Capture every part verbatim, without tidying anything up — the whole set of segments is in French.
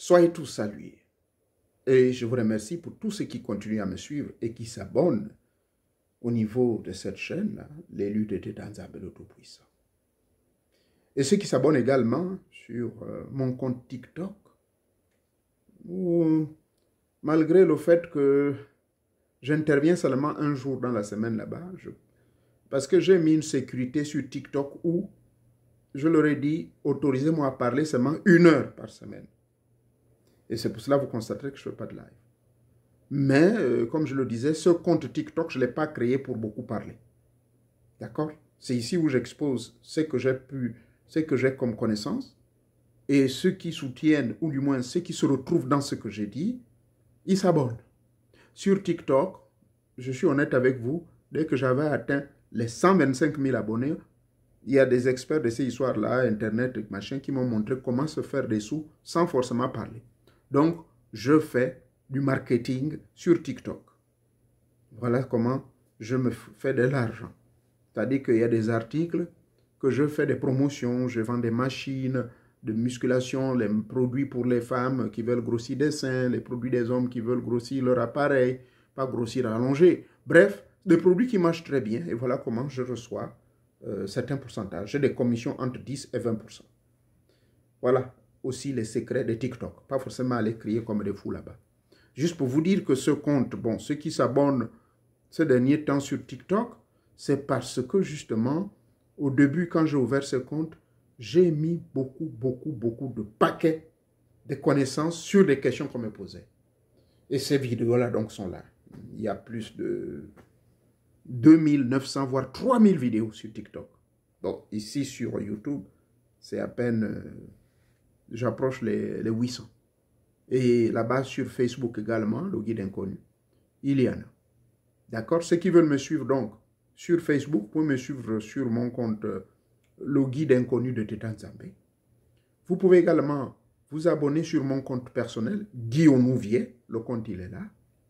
Soyez tous salués. Et je vous remercie pour tous ceux qui continuent à me suivre et qui s'abonnent au niveau de cette chaîne-là, l'élu de Tetanzambé le Tout-Puissant. Et ceux qui s'abonnent également sur euh, mon compte TikTok, où, malgré le fait que j'interviens seulement un jour dans la semaine là-bas, je, parce que j'ai mis une sécurité sur TikTok où je leur ai dit, autorisez-moi à parler seulement une heure par semaine. Et c'est pour cela que vous constaterez que je ne fais pas de live. Mais, euh, comme je le disais, ce compte TikTok, je ne l'ai pas créé pour beaucoup parler. D'accord? C'est ici où j'expose ce que j'ai pu, ce que j'ai comme connaissance. Et ceux qui soutiennent, ou du moins ceux qui se retrouvent dans ce que j'ai dit, ils s'abonnent. Sur TikTok, je suis honnête avec vous, dès que j'avais atteint les cent vingt-cinq mille abonnés, il y a des experts de ces histoires-là, Internet, machin, qui m'ont montré comment se faire des sous sans forcément parler. Donc, je fais du marketing sur TikTok. Voilà comment je me fais de l'argent. C'est-à-dire qu'il y a des articles que je fais des promotions, je vends des machines de musculation, les produits pour les femmes qui veulent grossir des seins, les produits des hommes qui veulent grossir leur appareil, pas grossir allongé. Bref, des produits qui marchent très bien. Et voilà comment je reçois euh, certains pourcentages. J'ai des commissions entre dix et vingt pour cent. Voilà aussi les secrets de TikTok. Pas forcément aller crier comme des fous là-bas. Juste pour vous dire que ce compte, bon, ceux qui s'abonnent ces derniers temps sur TikTok, c'est parce que justement, au début, quand j'ai ouvert ce compte, j'ai mis beaucoup, beaucoup, beaucoup de paquets de connaissances sur des questions qu'on me posait. Et ces vidéos-là, donc, sont là. Il y a plus de deux mille neuf cents, voire trois mille vidéos sur TikTok. Donc, ici, sur YouTube, c'est à peine... Euh, j'approche les, les huit cents. Et là-bas, sur Facebook également, le guide inconnu, il y en a. D'accord? Ceux qui veulent me suivre, donc, sur Facebook, vous pouvez me suivre sur mon compte, euh, le guide inconnu de Tetanzambé. Vous pouvez également vous abonner sur mon compte personnel, Guillaume Ouvier, le compte il est là.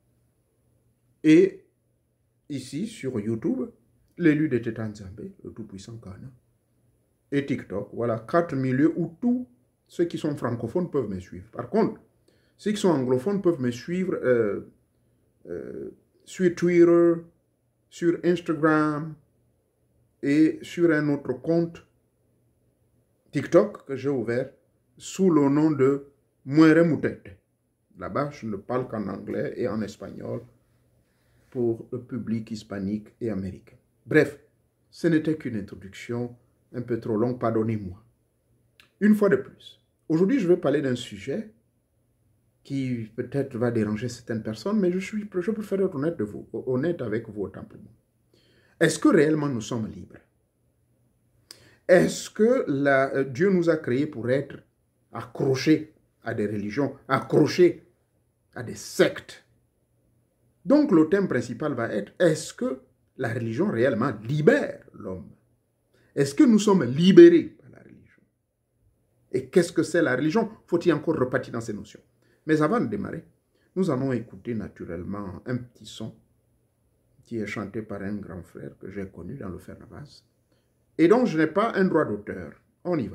Et ici, sur YouTube, l'élu de Tetanzambé, le tout-puissant Ghana. Et TikTok, voilà, quatre milieux où tous ceux qui sont francophones peuvent me suivre. Par contre, ceux qui sont anglophones peuvent me suivre euh, euh, sur Twitter, sur Instagram et sur un autre compte TikTok que j'ai ouvert sous le nom de Muere Mutete. Là-bas, je ne parle qu'en anglais et en espagnol pour le public hispanique et américain. Bref, ce n'était qu'une introduction un peu trop longue, pardonnez-moi. Une fois de plus, aujourd'hui, je vais parler d'un sujet qui peut-être va déranger certaines personnes, mais je, suis, je préfère être honnête, de vous, honnête avec vous autant pour moi. Est-ce que réellement nous sommes libres? Est-ce que la, Dieu nous a créés pour être accrochés à des religions, accrochés à des sectes? Donc le thème principal va être, est-ce que la religion réellement libère l'homme? Est-ce que nous sommes libérés par la religion? Et qu'est-ce que c'est la religion? Faut-il encore repartir dans ces notions? Mais avant de démarrer, nous allons écouter naturellement un petit son qui est chanté par un grand frère que j'ai connu dans le Fernavas et dont je n'ai pas un droit d'auteur. On y va.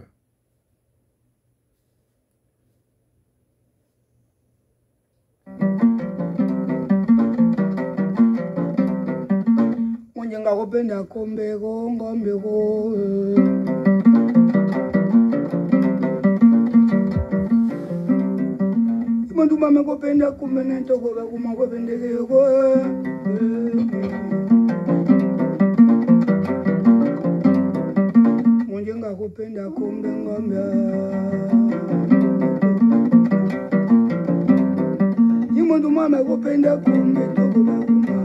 Manduma mekopenda kumene ntoko bakuma kopendekeko Munjenga kopenda kumbe ngombe Manduma mekopenda kumbe ntoko bakuma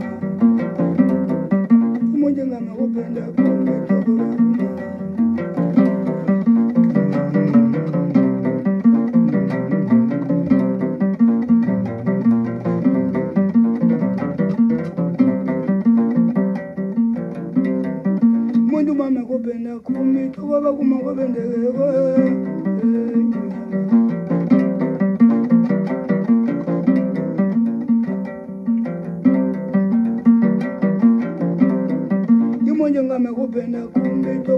Munjenga mekopenda kumbe ntoko bakuma Yumonyanga mekopenda kumbe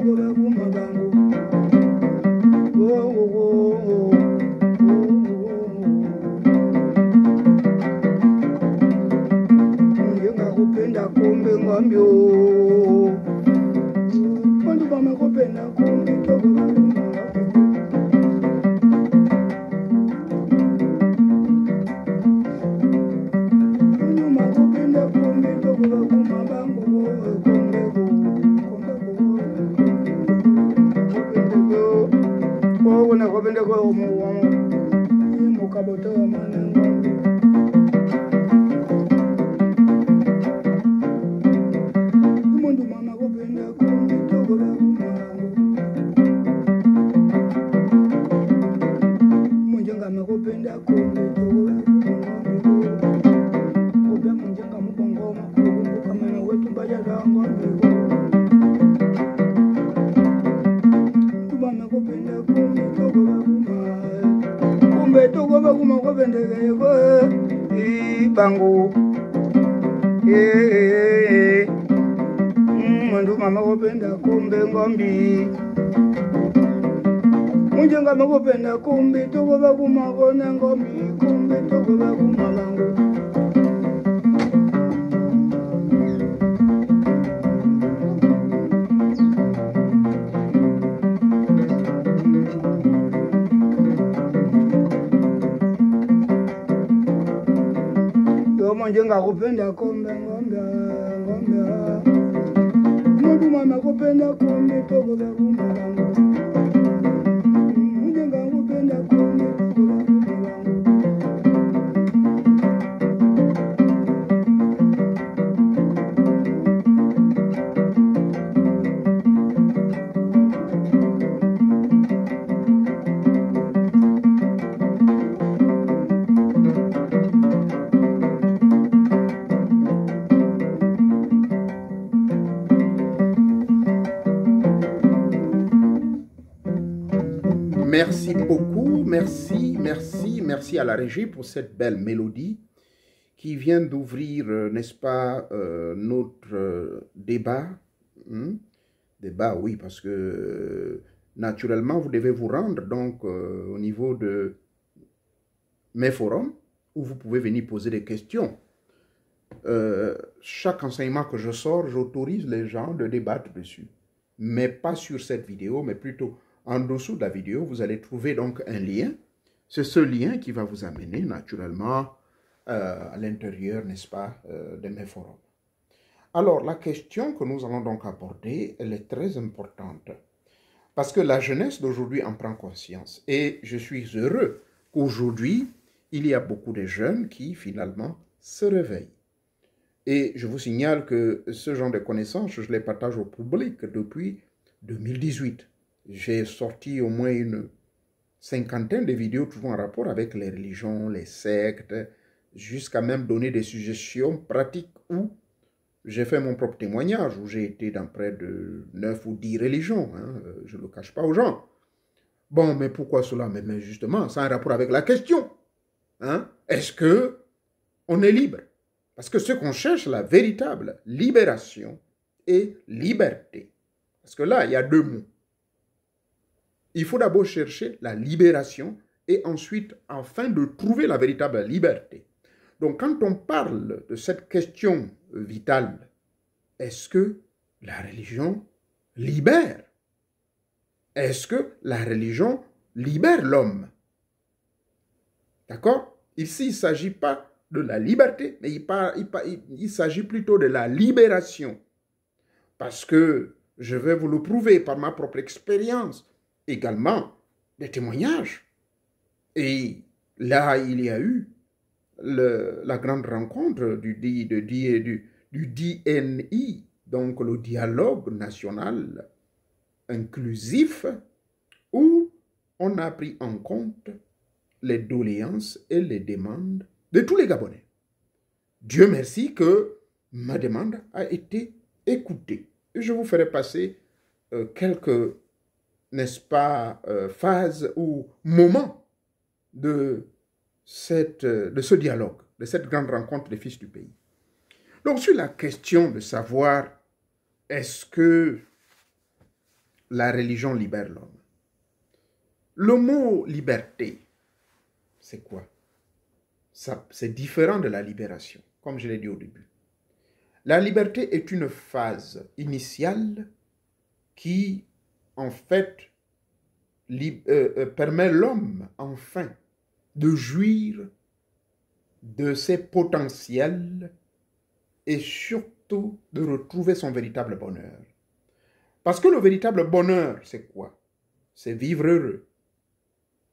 kwende kwa umu wangu mukaboto wa manengo mundu mama kupenda kumbi toko la kumangu munjenga makupenda kumbi toko la kumangu kubya munjenga mubongoma kukumbuka mwana wetu mbaja dango mbigo tubama kupenda kumbi toko la kumangu kumbe toko la kumangu kupenda kayego ibangu eh mundu mama kupenda kumbe ngombi munjenga makupenda kumbi toko la kumangu na ngombi kumbe toko la kumangu Munjenga kupenda kumbe ngombe ngombe mundu mama kupenda kumbe toko la kumangu munjenga kupenda kumbe toko la kumangu Merci beaucoup, merci, merci, merci à la régie pour cette belle mélodie qui vient d'ouvrir, euh, n'est-ce pas, euh, notre euh, débat. Hmm? Débat, oui, parce que euh, naturellement, vous devez vous rendre donc euh, au niveau de mes forums où vous pouvez venir poser des questions. Euh, chaque enseignement que je sors, j'autorise les gens de débattre dessus. Mais pas sur cette vidéo, mais plutôt en dessous de la vidéo, vous allez trouver donc un lien. C'est ce lien qui va vous amener naturellement euh, à l'intérieur, n'est-ce pas, euh, de mes forums. Alors, la question que nous allons donc aborder, elle est très importante. Parce que la jeunesse d'aujourd'hui en prend conscience. Et je suis heureux qu'aujourd'hui, il y a beaucoup de jeunes qui, finalement, se réveillent. Et je vous signale que ce genre de connaissances, je les partage au public depuis deux mille dix-huit. J'ai sorti au moins une cinquantaine de vidéos toujours en rapport avec les religions, les sectes, jusqu'à même donner des suggestions pratiques où j'ai fait mon propre témoignage, où j'ai été dans près de neuf ou dix religions, hein, je ne le cache pas aux gens. Bon, mais pourquoi cela? Mais justement, ça a un rapport avec la question. Hein? Est-ce qu'on est libre? Parce que ce qu'on cherche, la véritable libération et liberté. Parce que là, il y a deux mots. Il faut d'abord chercher la libération et ensuite, afin de trouver la véritable liberté. Donc, quand on parle de cette question vitale, est-ce que la religion libère? Est-ce que la religion libère l'homme? D'accord? Ici, il ne s'agit pas de la liberté, mais il, il, il, il s'agit plutôt de la libération. Parce que je vais vous le prouver par ma propre expérience. Également des témoignages. Et là, il y a eu le, la grande rencontre du, du, du, du, du D N I, donc le dialogue national inclusif, où on a pris en compte les doléances et les demandes de tous les Gabonais. Dieu merci que ma demande a été écoutée. Et je vous ferai passer euh, quelques n'est-ce pas, euh, phase ou moment de, cette, de ce dialogue, de cette grande rencontre des fils du pays. Donc, sur la question de savoir est-ce que la religion libère l'homme, le mot liberté, c'est quoi? C'est différent de la libération, comme je l'ai dit au début. La liberté est une phase initiale qui en fait, euh, euh, permet l'homme, enfin, de jouir de ses potentiels et surtout de retrouver son véritable bonheur. Parce que le véritable bonheur, c'est quoi? C'est vivre heureux.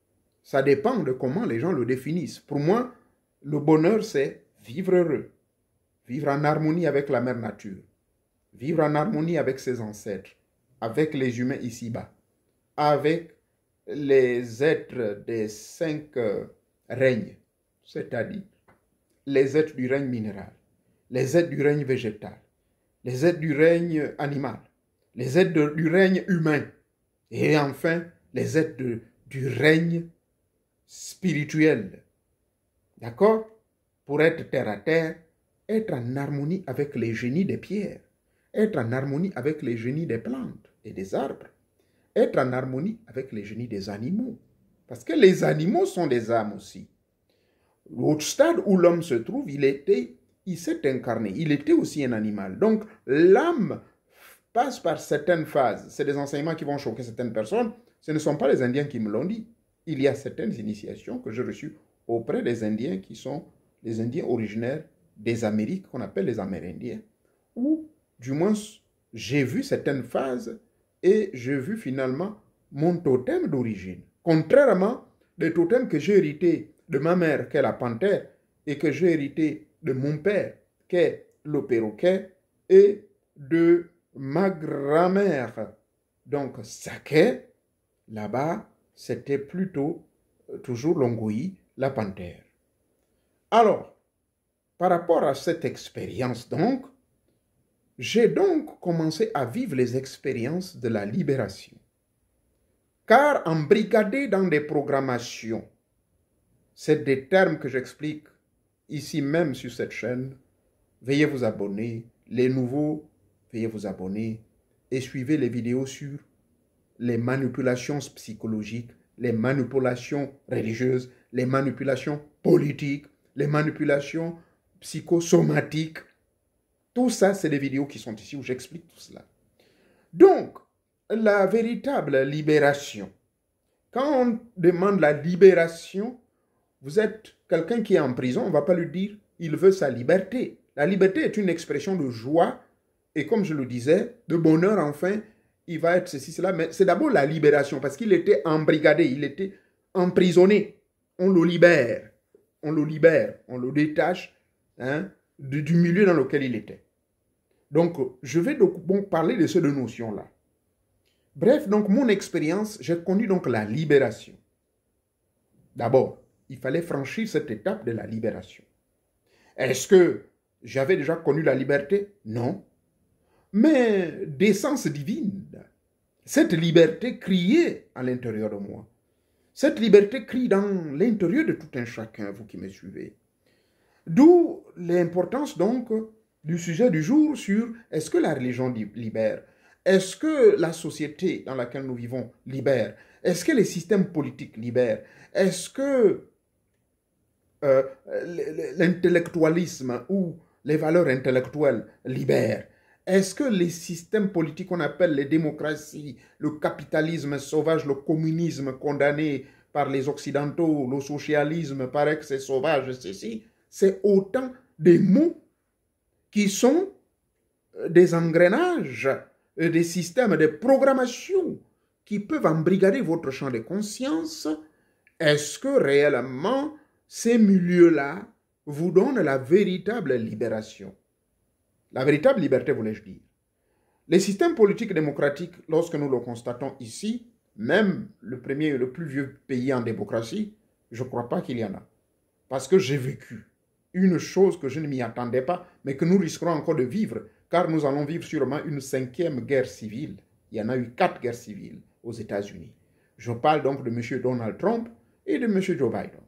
Ça dépend de comment les gens le définissent. Pour moi, le bonheur, c'est vivre heureux, vivre en harmonie avec la mère nature, vivre en harmonie avec ses ancêtres, avec les humains ici-bas, avec les êtres des cinq euh, règnes, c'est-à-dire les êtres du règne minéral, les êtres du règne végétal, les êtres du règne animal, les êtres de, du règne humain, et enfin les êtres de, du règne spirituel. D'accord? Pour être terre à terre, être en harmonie avec les génies des pierres, être en harmonie avec les génies des plantes et des arbres, être en harmonie avec les génies des animaux. Parce que les animaux sont des âmes aussi. Au stade où l'homme se trouve, il était, il s'est incarné, il était aussi un animal. Donc l'âme passe par certaines phases. C'est des enseignements qui vont choquer certaines personnes. Ce ne sont pas les Indiens qui me l'ont dit. Il y a certaines initiations que j'ai reçues auprès des Indiens qui sont les Indiens originaires des Amériques, qu'on appelle les Amérindiens, où, du moins, j'ai vu certaines phases et j'ai vu finalement mon totem d'origine. Contrairement des totems que j'ai hérité de ma mère, qui est la panthère, et que j'ai hérité de mon père, qui est le perroquet, et de ma grand-mère, donc Saké, là-bas, c'était plutôt euh, toujours Longoï, la panthère. Alors, par rapport à cette expérience donc, j'ai donc commencé à vivre les expériences de la libération. Car embrigadé dans des programmations, c'est des termes que j'explique ici même sur cette chaîne, veuillez vous abonner, les nouveaux, veuillez vous abonner et suivez les vidéos sur les manipulations psychologiques, les manipulations religieuses, les manipulations politiques, les manipulations psychosomatiques. Tout ça, c'est des vidéos qui sont ici où j'explique tout cela. Donc, la véritable libération. Quand on demande la libération, vous êtes quelqu'un qui est en prison, on ne va pas lui dire il veut sa liberté. La liberté est une expression de joie et comme je le disais, de bonheur enfin, il va être ceci, cela. Mais c'est d'abord la libération parce qu'il était embrigadé, il était emprisonné. On le libère, on le libère, on le détache hein, du, du milieu dans lequel il était. Donc, je vais donc bon, parler de ces deux notions-là. Bref, donc mon expérience, j'ai connu donc la libération. D'abord, il fallait franchir cette étape de la libération. Est-ce que j'avais déjà connu la liberté? Non. Mais d'essence divine, cette liberté criait à l'intérieur de moi. Cette liberté crie dans l'intérieur de tout un chacun, vous qui me suivez. D'où l'importance donc du sujet du jour sur est-ce que la religion libère? Est-ce que la société dans laquelle nous vivons libère? Est-ce que les systèmes politiques libèrent? Est-ce que euh, l'intellectualisme ou les valeurs intellectuelles libèrent? Est-ce que les systèmes politiques qu'on appelle les démocraties, le capitalisme sauvage, le communisme condamné par les Occidentaux, le socialisme paraît que c'est sauvage, ceci, c'est autant des mots qui sont des engrenages, des systèmes de programmation qui peuvent embrigader votre champ de conscience. Est-ce que réellement ces milieux-là vous donnent la véritable libération? La véritable liberté, voulais-je dire. Les systèmes politiques démocratiques, lorsque nous le constatons ici, même le premier et le plus vieux pays en démocratie, je ne crois pas qu'il y en a. Parce que j'ai vécu une chose que je ne m'y attendais pas, mais que nous risquerons encore de vivre, car nous allons vivre sûrement une cinquième guerre civile. Il y en a eu quatre guerres civiles aux États-Unis. Je parle donc de M. Donald Trump et de M. Joe Biden.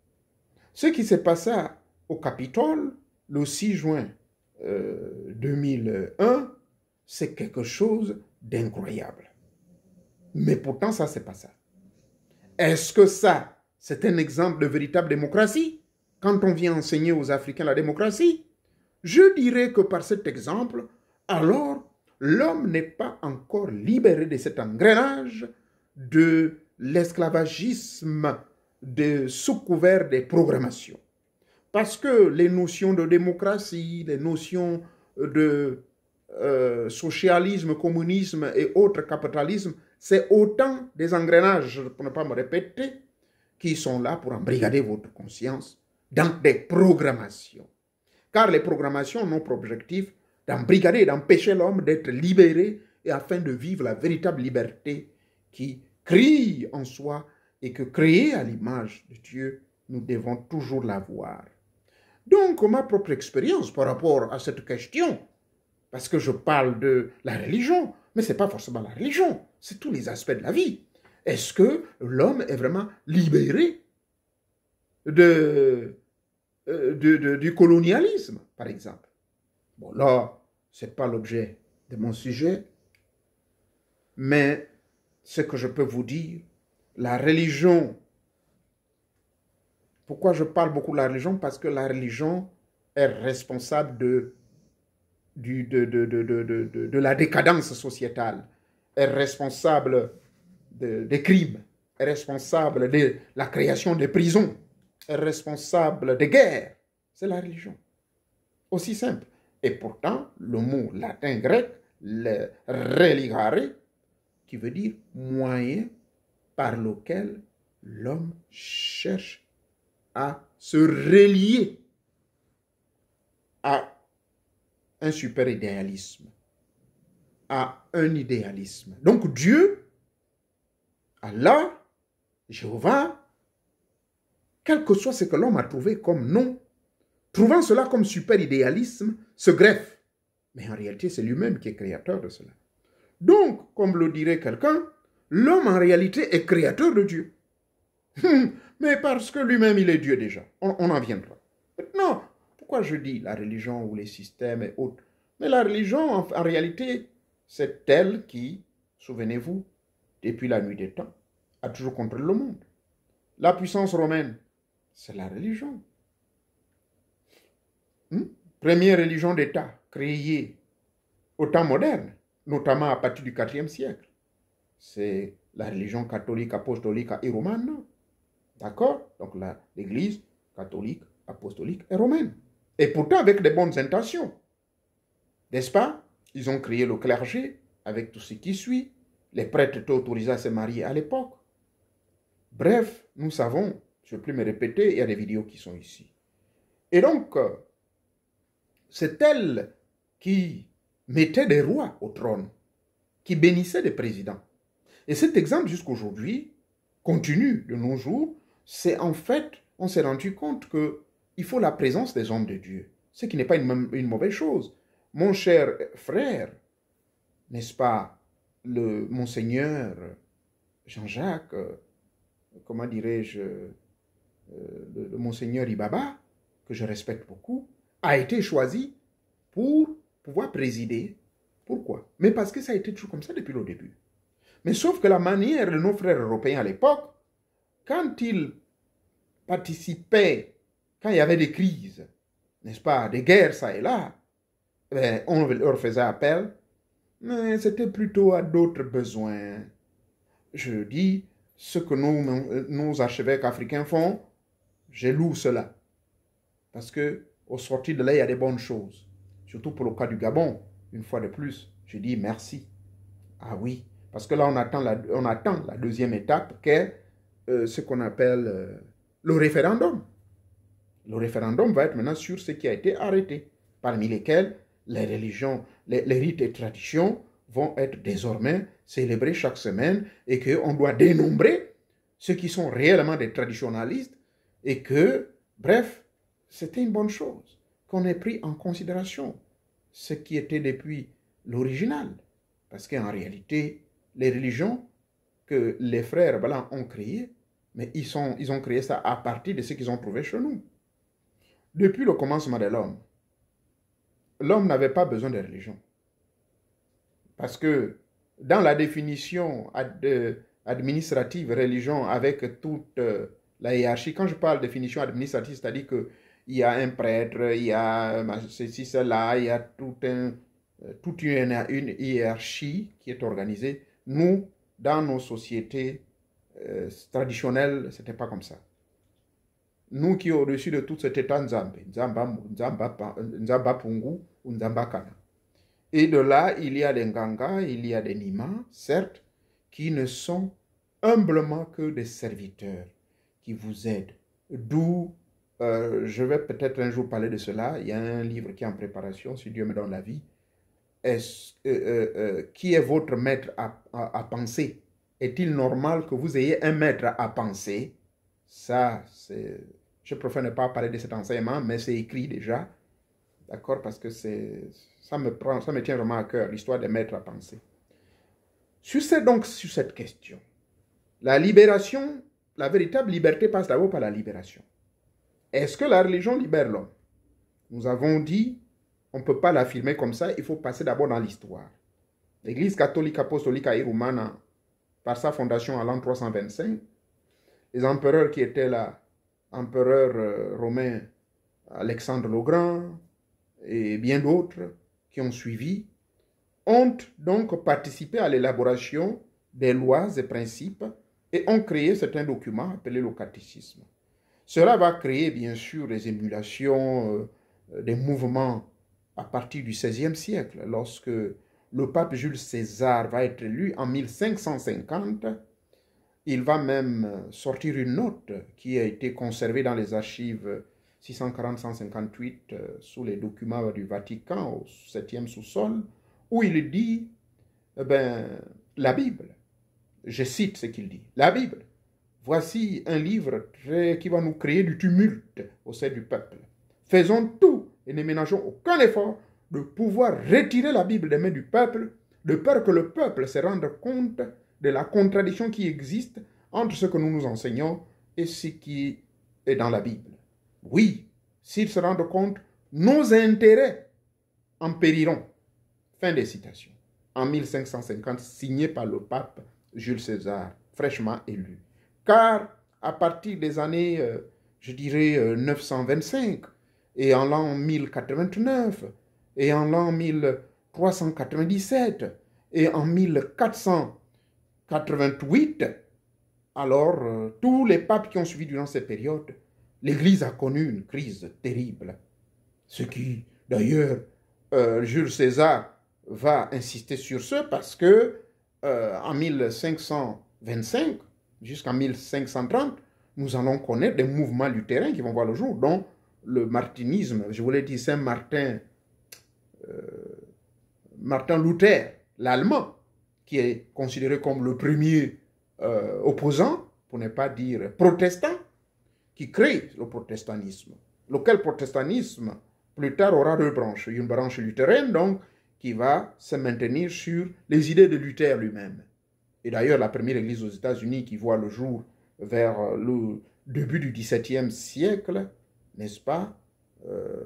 Ce qui s'est passé au Capitole le six juin euh, deux mille un, c'est quelque chose d'incroyable. Mais pourtant, ça, c'est pas ça. Est-ce que ça, c'est un exemple de véritable démocratie? Quand on vient enseigner aux Africains la démocratie, je dirais que par cet exemple, alors, l'homme n'est pas encore libéré de cet engrenage de l'esclavagisme de, sous couvert des programmations. Parce que les notions de démocratie, les notions de euh, socialisme, communisme et autres capitalismes, c'est autant des engrenages, pour ne pas me répéter, qui sont là pour embrigader votre conscience dans des programmations. Car les programmations n'ont pour objectif d'embrigader et d'empêcher l'homme d'être libéré et afin de vivre la véritable liberté qui crie en soi et que créée à l'image de Dieu, nous devons toujours l'avoir. Donc, ma propre expérience par rapport à cette question, parce que je parle de la religion, mais ce n'est pas forcément la religion, c'est tous les aspects de la vie. Est-ce que l'homme est vraiment libéré de, de, de, du colonialisme, par exemple? Bon, là, ce n'est pas l'objet de mon sujet, mais ce que je peux vous dire, la religion, pourquoi je parle beaucoup de la religion? Parce que la religion est responsable de, du, de, de, de, de, de, de la décadence sociétale, est responsable de, des crimes, est responsable de la création des prisons, est responsable des guerres. C'est la religion. Aussi simple. Et pourtant, le mot latin grec, le religare, qui veut dire moyen par lequel l'homme cherche à se relier à un super idéalisme, à un idéalisme. Donc Dieu, Allah, Jéhovah, quel que soit ce que l'homme a trouvé comme nom, trouvant cela comme super idéalisme, se greffe. Mais en réalité, c'est lui-même qui est créateur de cela. Donc, comme le dirait quelqu'un, l'homme en réalité est créateur de Dieu. Mais parce que lui-même, il est Dieu déjà. On, on en viendra. Maintenant, pourquoi je dis la religion ou les systèmes et autres? Mais la religion, en, en réalité, c'est elle qui, souvenez-vous, depuis la nuit des temps, a toujours contrôlé le monde. La puissance romaine, c'est la religion. Hmm? Première religion d'État créée au temps moderne, notamment à partir du quatrième siècle. C'est la religion catholique, apostolique et romane. D'accord? Donc l'Église catholique, apostolique et romaine. Et pourtant avec des bonnes intentions. N'est-ce pas? Ils ont créé le clergé avec tout ce qui suit. Les prêtres étaient autorisés à se marier à l'époque. Bref, nous savons, je ne vais plus me répéter, il y a des vidéos qui sont ici. Et donc, c'est elle qui mettait des rois au trône, qui bénissait des présidents. Et cet exemple, jusqu'aujourd'hui, continue de nos jours. C'est en fait, on s'est rendu compte qu'il faut la présence des hommes de Dieu, ce qui n'est pas une, une mauvaise chose. Mon cher frère, n'est-ce pas, le Monseigneur Jean-Jacques, euh, comment dirais-je, euh, le, le Monseigneur Ibaba, que je respecte beaucoup, a été choisi pour pouvoir présider. Pourquoi? Mais parce que ça a été toujours comme ça depuis le début. Mais sauf que la manière de nos frères européens à l'époque, quand ils participaient, quand il y avait des crises, n'est-ce pas, des guerres ça et là, ben, on leur faisait appel, mais c'était plutôt à d'autres besoins. Je dis, ce que nos, nos archevêques africains font, je loue cela. Parce que au sortir de là, il y a des bonnes choses. Surtout pour le cas du Gabon, une fois de plus, je dis merci. Ah oui, parce que là, on attend la, on attend la deuxième étape, qui est euh, ce qu'on appelle euh, le référendum. Le référendum va être maintenant sur ce qui a été arrêté, parmi lesquels les religions, les, les rites et traditions vont être désormais célébrés chaque semaine et qu'on doit dénombrer ceux qui sont réellement des traditionalistes et que, bref, c'était une bonne chose qu'on ait pris en considération ce qui était depuis l'original. Parce qu'en réalité, les religions que les frères blancs ont créées, mais ils, sont, ils ont créé ça à partir de ce qu'ils ont trouvé chez nous. Depuis le commencement de l'homme, l'homme n'avait pas besoin de religion. Parce que dans la définition ad, administrative, religion, avec toute euh, la hiérarchie, quand je parle de définition administrative, c'est-à-dire qu'il y a un prêtre, il y a ceci, cela, il y a tout un, toute une, une hiérarchie qui est organisée. Nous, dans nos sociétés euh, traditionnelles, ce n'était pas comme ça. Nous qui au-dessus de tout, c'était Nzambe, Nzamba, Nzamba, Nzamba Pungu ou Nzamba Kana. Et de là, il y a des Nganga, il y a des Nima, certes, qui ne sont humblement que des serviteurs, qui vous aide. D'où, euh, je vais peut-être un jour parler de cela, il y a un livre qui est en préparation, si Dieu me donne la vie. Est-ce, euh, euh, euh, qui est votre maître à, à, à penser? Est-il normal que vous ayez un maître à penser? Ça, c'est... Je préfère ne pas parler de cet enseignement, mais c'est écrit déjà. D'accord? Parce que c'est, ça me prend, ça me tient vraiment à cœur, l'histoire des maîtres à penser. Sur cette, donc, sur cette question, la libération, la véritable liberté passe d'abord par la libération. Est-ce que la religion libère l'homme? Nous avons dit, on ne peut pas l'affirmer comme ça, il faut passer d'abord dans l'histoire. L'Église catholique apostolique et romaine, par sa fondation en l'an trois cent vingt-cinq, les empereurs qui étaient là, empereur euh, romain Alexandre le Grand et bien d'autres qui ont suivi, ont donc participé à l'élaboration des lois et principes et ont créé certains documents appelés le catéchisme. Cela va créer bien sûr des émulations, euh, des mouvements à partir du seizième siècle, lorsque le pape Jules César va être élu en mille cinq cent cinquante. Il va même sortir une note qui a été conservée dans les archives six cent quarante à cent cinquante-huit euh, sous les documents du Vatican au septième sous-sol, où il dit, eh ben, la Bible, je cite ce qu'il dit, la Bible, voici un livre très, qui va nous créer du tumulte au sein du peuple. Faisons tout et ne ménageons aucun effort de pouvoir retirer la Bible des mains du peuple, de peur que le peuple se rende compte de la contradiction qui existe entre ce que nous nous enseignons et ce qui est dans la Bible. Oui, s'ils se rendent compte, nos intérêts en périront. Fin des citations. En mille cinq cent cinquante, signé par le pape Jules César, fraîchement élu. Car à partir des années, euh, je dirais, euh, neuf cent vingt-cinq, et en l'an mille quatre-vingt-neuf, et en l'an mille trois cent quatre-vingt-dix-sept, et en mille quatre cent quatre-vingt-huit, alors euh, tous les papes qui ont suivi durant cette période, l'Église a connu une crise terrible. Ce qui, d'ailleurs, euh, Jules César va insister sur ce parce que euh, en mille cinq cent vingt-cinq jusqu'en mille cinq cent trente, nous allons connaître des mouvements luthériens qui vont voir le jour, dont le martinisme, je voulais dire Saint-Martin, euh, Martin Luther, l'Allemand, qui est considéré comme le premier euh, opposant, pour ne pas dire protestant, qui crée le protestantisme. Lequel protestantisme, plus tard, aura deux branches. Une branche luthérienne, donc, qui va se maintenir sur les idées de Luther lui-même. Et d'ailleurs, la première église aux États-Unis qui voit le jour vers le début du dix-septième siècle, n'est-ce pas, euh,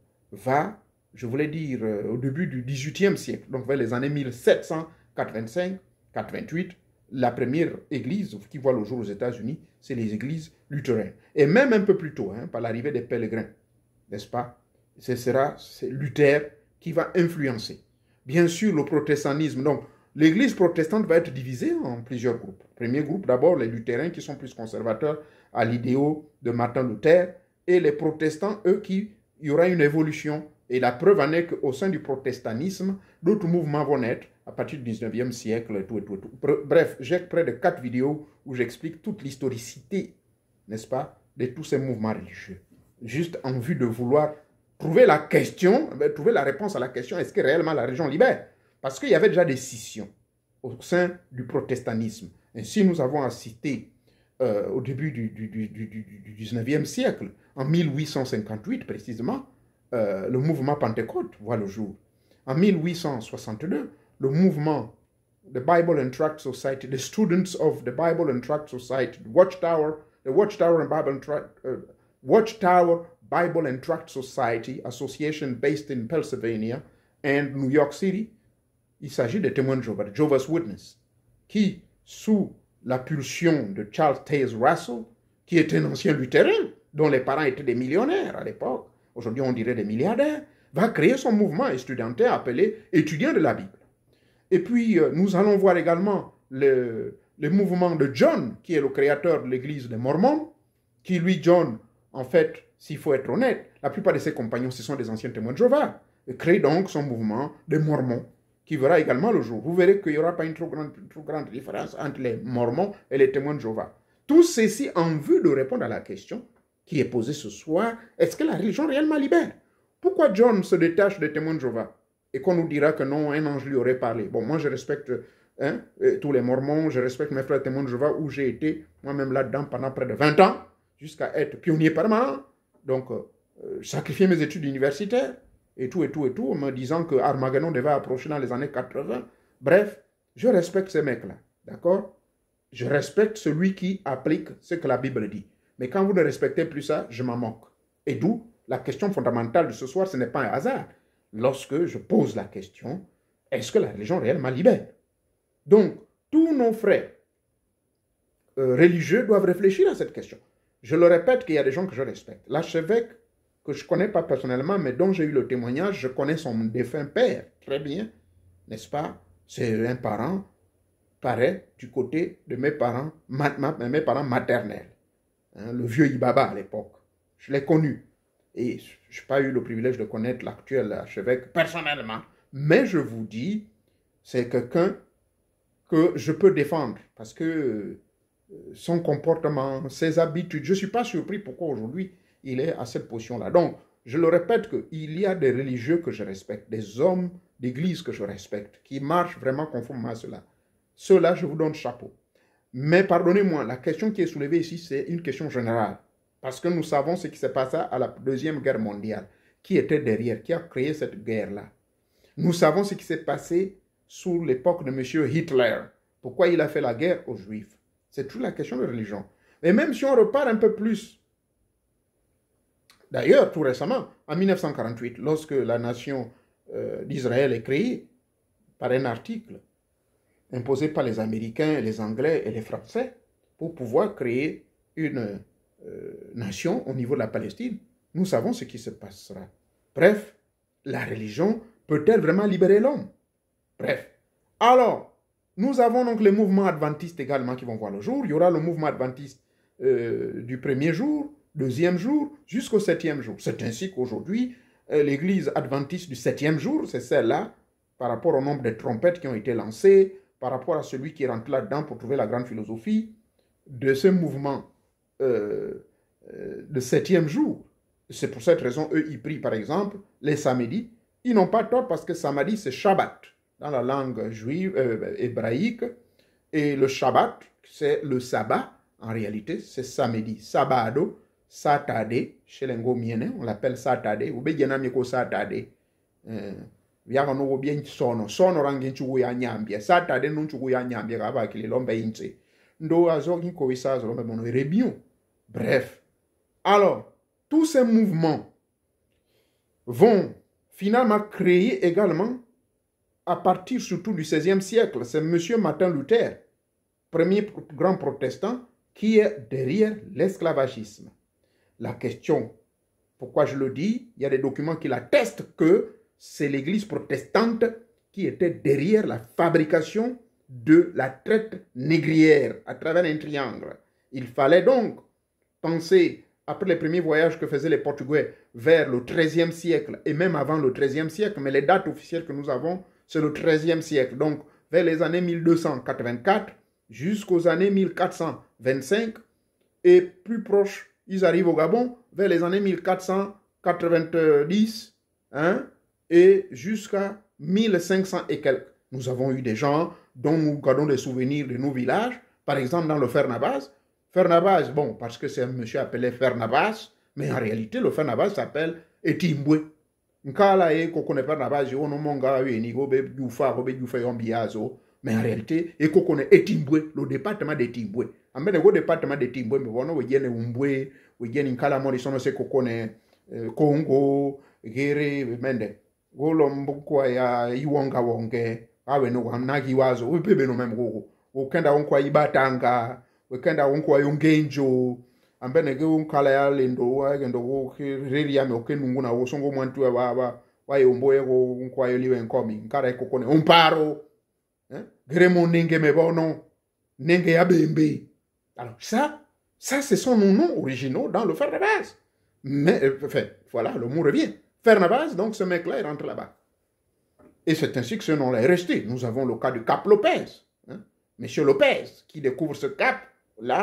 va, je voulais dire, euh, au début du dix-huitième siècle, donc vers les années mille sept cent quatre-vingt-cinq quatre-vingt-huit, la première église qui voit le jour aux États-Unis, c'est les églises luthériennes. Et même un peu plus tôt, hein, par l'arrivée des pèlerins, n'est-ce pas, ce sera Luther qui va influencer. Bien sûr, le protestantisme, donc l'église protestante va être divisée en plusieurs groupes. Premier groupe, d'abord les luthériens qui sont plus conservateurs à l'idéal de Martin Luther, et les protestants, eux, qui, il y aura une évolution. Et la preuve en est qu'au sein du protestantisme, d'autres mouvements vont naître à partir du dix-neuvième siècle, et tout, et tout, et tout. Bref, j'ai près de quatre vidéos où j'explique toute l'historicité, n'est-ce pas, de tous ces mouvements religieux. Juste en vue de vouloir trouver la question, trouver la réponse à la question, est-ce que réellement la religion libère? Parce qu'il y avait déjà des scissions au sein du protestantisme. Ainsi, nous avons à citer euh, au début du, du, du, du, du dix-neuvième siècle, en mille huit cent cinquante-huit précisément, euh, le mouvement Pentecôte voit le jour. En mille huit cent soixante-deux, le mouvement the Bible and Tract Society, the Students of the Bible and Tract Society, the Watchtower, the Watchtower and Bible and Tract, uh, Watchtower Bible and Tract Society Association based in Pennsylvania and New York City. Il s'agit des témoins de Jéhovah, de Jehovah's Witness, qui, sous la pulsion de Charles Taze Russell, qui est un ancien luthérien, dont les parents étaient des millionnaires à l'époque, aujourd'hui on dirait des milliardaires, va créer son mouvement étudiantin appelé Étudiants de la Bible. Et puis, euh, nous allons voir également le, le mouvement de John, qui est le créateur de l'église des Mormons, qui, lui, John, en fait, s'il faut être honnête, la plupart de ses compagnons, ce sont des anciens témoins de Jéhovah, et crée donc son mouvement des Mormons, qui verra également le jour. Vous verrez qu'il n'y aura pas une trop grande, trop grande différence entre les Mormons et les témoins de Jéhovah. Tout ceci en vue de répondre à la question qui est posée ce soir, est-ce que la religion réellement libère? Pourquoi John se détache des témoins de Jéhovah et qu'on nous dira que non, un ange lui aurait parlé? Bon, moi je respecte hein, tous les mormons, je respecte mes frères témoins de Jéhovah où j'ai été moi-même là-dedans pendant près de vingt ans, jusqu'à être pionnier permanent, donc euh, sacrifier mes études universitaires et tout et tout et tout, en me disant que Armageddon devait approcher dans les années quatre-vingts. Bref, je respecte ces mecs-là, d'accord? Je respecte celui qui applique ce que la Bible dit. Mais quand vous ne respectez plus ça, je m'en moque. Et d'où la question fondamentale de ce soir, ce n'est pas un hasard. Lorsque je pose la question, est-ce que la religion réellement libère? Donc, tous nos frères euh, religieux doivent réfléchir à cette question. Je le répète qu'il y a des gens que je respecte. L'archevêque, que je ne connais pas personnellement, mais dont j'ai eu le témoignage, je connais son défunt père, très bien, n'est-ce pas? C'est un parent, pareil, du côté de mes parents, ma, ma, mes parents maternels. Hein, le vieux Ibaba à l'époque. Je l'ai connu. Et je n'ai pas eu le privilège de connaître l'actuel archevêque personnellement. Mais je vous dis, c'est quelqu'un que je peux défendre. Parce que son comportement, ses habitudes, je ne suis pas surpris pourquoi aujourd'hui il est à cette position-là. Donc, je le répète qu'il y a des religieux que je respecte, des hommes d'église que je respecte, qui marchent vraiment conformément à cela. Ceux-là, je vous donne chapeau. Mais pardonnez-moi, la question qui est soulevée ici, c'est une question générale. Parce que nous savons ce qui s'est passé à la Deuxième Guerre mondiale. Qui était derrière, qui a créé cette guerre-là. Nous savons ce qui s'est passé sous l'époque de M. Hitler. Pourquoi il a fait la guerre aux Juifs. C'est toute la question de religion. Et même si on repart un peu plus, d'ailleurs, tout récemment, en mille neuf cent quarante-huit, lorsque la nation euh, d'Israël est créée par un article imposé par les Américains, les Anglais et les Français pour pouvoir créer une euh, nation au niveau de la Palestine, nous savons ce qui se passera. Bref, la religion peut-elle vraiment libérer l'homme? Bref, alors, nous avons donc les mouvements adventistes également qui vont voir le jour. Il y aura le mouvement adventiste euh, du premier jour, deuxième jour, jusqu'au septième jour. C'est ainsi qu'aujourd'hui, euh, l'église adventiste du septième jour, c'est celle-là, par rapport au nombre de trompettes qui ont été lancées, par rapport à celui qui rentre là-dedans pour trouver la grande philosophie, de ce mouvement euh, euh, de septième jour. C'est pour cette raison, eux, ils prient, par exemple, les samedis. Ils n'ont pas tort parce que samedi, c'est Shabbat, dans la langue juive, euh, hébraïque. Et le Shabbat, c'est le sabbat, en réalité, c'est samedi. Sabado, Saturday, chez les Ngomiennes, on l'appelle Saturday. Ou bien, il y a Saturday. Viaga no bien sono, sono rangi chugu ya nyambia. Saturday non chugu ya nyambia, kaba kili lombe inche. Ndo azo kinko wisa zo lombe mono rebion. Bref. Alors, tous ces mouvements vont finalement créer également, à partir surtout du seizième siècle, c'est M. Martin Luther, premier grand protestant, qui est derrière l'esclavagisme. La question, pourquoi je le dis, il y a des documents qui l'attestent que c'est l'église protestante qui était derrière la fabrication de la traite négrière à travers un triangle. Il fallait donc penser, après les premiers voyages que faisaient les Portugais vers le treizième siècle, et même avant le treizième siècle, mais les dates officielles que nous avons, c'est le treizième siècle, donc vers les années mille deux cent quatre-vingt-quatre jusqu'aux années mille quatre cent vingt-cinq, et plus proche, ils arrivent au Gabon vers les années mille quatre cent quatre-vingt-dix, hein, et jusqu'à mille cinq cents et quelques. Nous avons eu des gens dont nous gardons des souvenirs de nos villages, par exemple dans le Fernabas. Fernabas, bon, parce que c'est un monsieur appelé Fernabas, mais en réalité, le Fernabas s'appelle Etimbwe. Nkala e kokone Fernabas, yo no monga yo enigo be yufa go be yufa yombiazo, mais en réalité, e kokone Etimbwe, le département d'Etimbwe. En fait, le département d'Etimbwe, mais bon, we yene umbwe, we yene nkala mori sono se kokone Congo, Gere, mende. Golombo ya iwonga wonge awe no hamnagi wazo ubebe no memgo ukenda wonkwa ibatanga ukenda wonkwa yongenjo ambene ge wonkala ya lendo wa gendo wo reri ya me okenungu na wo songo mwantu wa wa wa yombo yego wonkwa yoliwe nkomi nkara ikokone umparo hein gremo nenge mebono nenge ya bembe. Alors ça ça ce sont nos noms originaux dans le fer de base, mais enfin voilà, le mot revient. Fernabas, donc ce mec-là, il rentre là-bas. Et c'est ainsi que ce nom-là est resté. Nous avons le cas du Cap Lopez. Hein? Monsieur Lopez, qui découvre ce cap-là,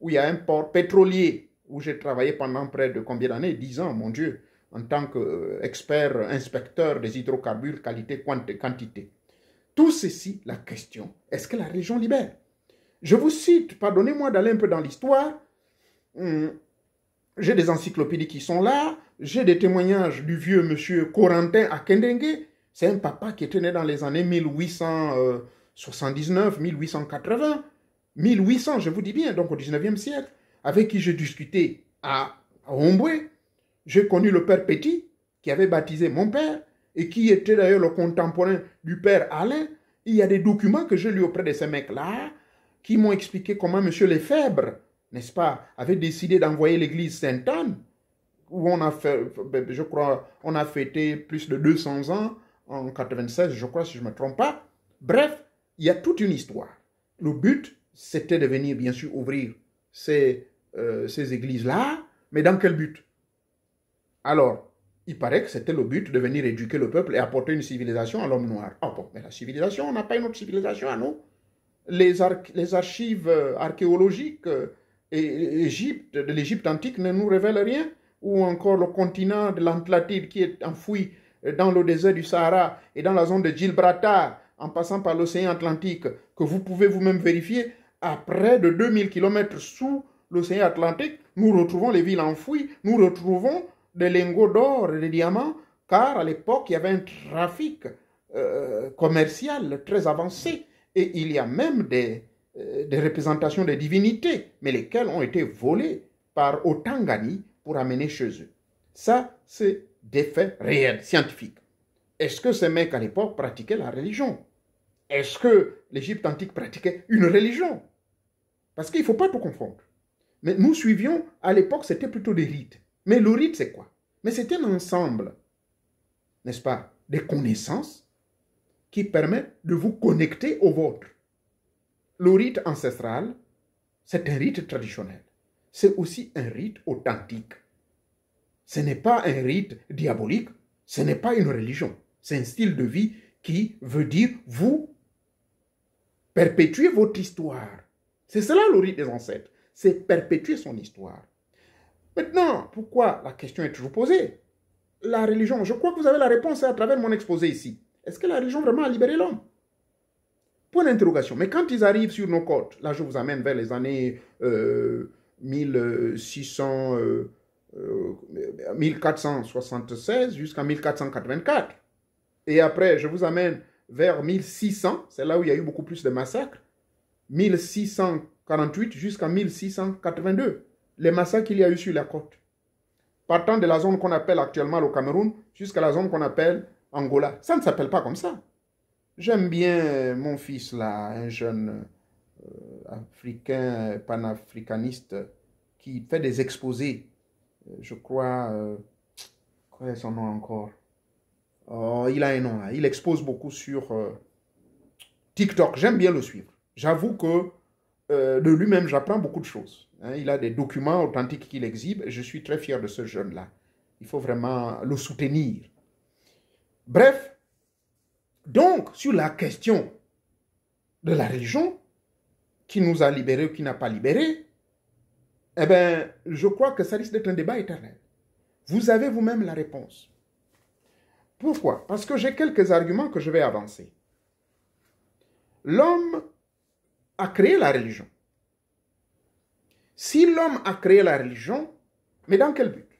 où il y a un port pétrolier, où j'ai travaillé pendant près de combien d'années? dix ans, mon Dieu, en tant qu'expert, inspecteur des hydrocarbures, qualité, quantité. Tout ceci, la question, est-ce que la religion libère? Je vous cite, pardonnez-moi d'aller un peu dans l'histoire, hum, j'ai des encyclopédies qui sont là, j'ai des témoignages du vieux monsieur Corentin à Kendengue. C'est un papa qui était né dans les années mille huit cent soixante-dix-neuf, mille huit cent quatre-vingts, mille huit cents, je vous dis bien, donc au dix-neuvième siècle, avec qui j'ai discuté à, à Omboué. J'ai connu le père Petit, qui avait baptisé mon père, et qui était d'ailleurs le contemporain du père Alain. Il y a des documents que j'ai lus auprès de ces mecs-là, qui m'ont expliqué comment M. Lefebvre, n'est-ce pas, avait décidé d'envoyer l'église Sainte-Anne, où on a fait, je crois, on a fêté plus de deux cents ans, en quatre-vingt-seize, je crois, si je ne me trompe pas. Bref, il y a toute une histoire. Le but, c'était de venir, bien sûr, ouvrir ces, euh, ces églises-là, mais dans quel but? Alors, il paraît que c'était le but de venir éduquer le peuple et apporter une civilisation à l'homme noir. Ah bon, mais la civilisation, on n'a pas une autre civilisation à nous. Les, ar les archives archéologiques et Égypte, de l'Égypte antique ne nous révèlent rien, ou encore le continent de l'Atlantide qui est enfoui dans le désert du Sahara et dans la zone de Gibraltar, en passant par l'océan Atlantique, que vous pouvez vous-même vérifier, à près de deux mille kilomètres sous l'océan Atlantique, nous retrouvons les villes enfouies, nous retrouvons des lingots d'or et des diamants, car à l'époque, il y avait un trafic euh, commercial très avancé, et il y a même des, euh, des représentations des divinités, mais lesquelles ont été volées par Otangani pour amener chez eux. Ça, c'est des faits réels, scientifiques. Est-ce que ces mecs à l'époque pratiquaient la religion? Est-ce que l'Égypte antique pratiquait une religion? Parce qu'il ne faut pas tout confondre. Mais nous suivions, à l'époque, c'était plutôt des rites. Mais le rite, c'est quoi? Mais c'est un ensemble, n'est-ce pas, des connaissances qui permettent de vous connecter au vôtre. Le rite ancestral, c'est un rite traditionnel. C'est aussi un rite authentique. Ce n'est pas un rite diabolique, ce n'est pas une religion. C'est un style de vie qui veut dire vous perpétuer votre histoire. C'est cela le rite des ancêtres, c'est perpétuer son histoire. Maintenant, pourquoi la question est toujours posée? La religion, je crois que vous avez la réponse à travers mon exposé ici. Est-ce que la religion vraiment a libéré l'homme? Point d'interrogation. Mais quand ils arrivent sur nos côtes, là je vous amène vers les années euh, mille six cents, euh, euh, mille quatre cent soixante-seize jusqu'à mille quatre cent quatre-vingt-quatre. Et après, je vous amène vers mille six cents, c'est là où il y a eu beaucoup plus de massacres, mille six cent quarante-huit jusqu'à mille six cent quatre-vingt-deux. Les massacres qu'il y a eu sur la côte. Partant de la zone qu'on appelle actuellement le Cameroun jusqu'à la zone qu'on appelle Angola. Ça ne s'appelle pas comme ça. J'aime bien mon fils là, un jeune euh, africain, panafricaniste, qui fait des exposés. Je crois, euh, quel est son nom encore? Oh, il a un nom là. Il expose beaucoup sur euh, TikTok. J'aime bien le suivre. J'avoue que euh, de lui-même, j'apprends beaucoup de choses. Hein. Il a des documents authentiques qu'il exhibe. Et je suis très fier de ce jeune-là. Il faut vraiment le soutenir. Bref, donc, sur la question de la religion, qui nous a libérés ou qui n'a pas libérés, eh bien, je crois que ça risque d'être un débat éternel. Vous avez vous-même la réponse. Pourquoi? Parce que j'ai quelques arguments que je vais avancer. L'homme a créé la religion. Si l'homme a créé la religion, mais dans quel but?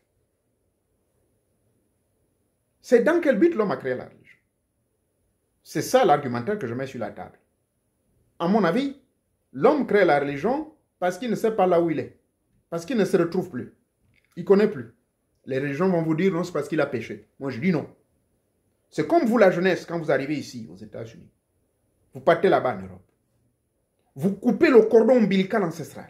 C'est dans quel but l'homme a créé la religion? C'est ça l'argumentaire que je mets sur la table. À mon avis, l'homme crée la religion parce qu'il ne sait pas là où il est. Parce qu'il ne se retrouve plus. Il ne connaît plus. Les religions vont vous dire non, c'est parce qu'il a péché. Moi, je dis non. C'est comme vous, la jeunesse, quand vous arrivez ici, aux États-Unis. Vous partez là-bas en Europe. Vous coupez le cordon ombilical ancestral.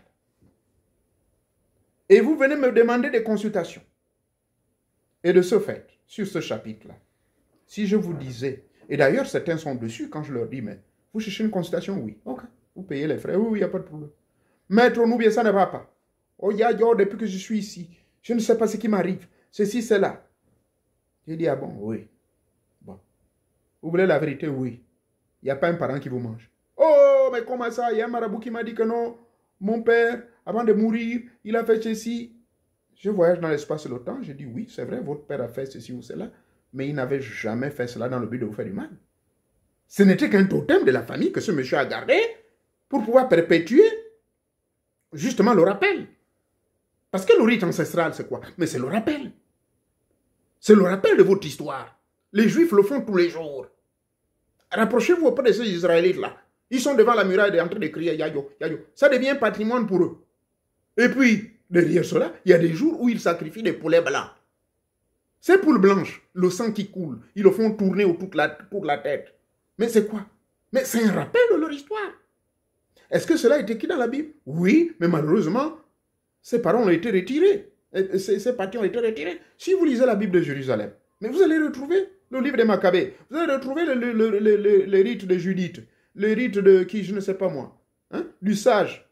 Et vous venez me demander des consultations. Et de ce fait, sur ce chapitre-là, si je vous disais, et d'ailleurs certains sont dessus quand je leur dis, mais vous cherchez une consultation? Oui. Ok. Vous payez les frais? Oui, il n'y a pas de problème. Maître, nous bien, ça ne va pas. Oh, ya, ya, depuis que je suis ici, je ne sais pas ce qui m'arrive. Ceci, cela. J'ai dit, ah bon, oui. Bon. Vous voulez la vérité? Oui. Il n'y a pas un parent qui vous mange. Oh, mais comment ça? Il y a un marabout qui m'a dit que non. Mon père avant de mourir, il a fait ceci. Je voyage dans l'espace et le temps, je dis oui, c'est vrai, votre père a fait ceci ou cela, mais il n'avait jamais fait cela dans le but de vous faire du mal. Ce n'était qu'un totem de la famille que ce monsieur a gardé pour pouvoir perpétuer justement le rappel. Parce que le rite ancestral, c'est quoi? Mais c'est le rappel. C'est le rappel de votre histoire. Les Juifs le font tous les jours. Rapprochez-vous auprès de ces Israélites-là. Ils sont devant la muraille et en train de crier Yayo, Yayo. Ça devient patrimoine pour eux. Et puis, derrière cela, il y a des jours où ils sacrifient des poulets blancs. Ces poules blanches, le sang qui coule, ils le font tourner autour de la, autour de la tête. Mais c'est quoi? Mais c'est un rappel de leur histoire. Est-ce que cela est écrit dans la Bible? Oui, mais malheureusement, ces paroles ont été retirées. Ces, ces parties ont été retirées. Si vous lisez la Bible de Jérusalem, mais vous allez retrouver le livre des Maccabées, vous allez retrouver le, le, le, le, le, le rite de Judith, le rite de qui, je ne sais pas moi, hein, du sage,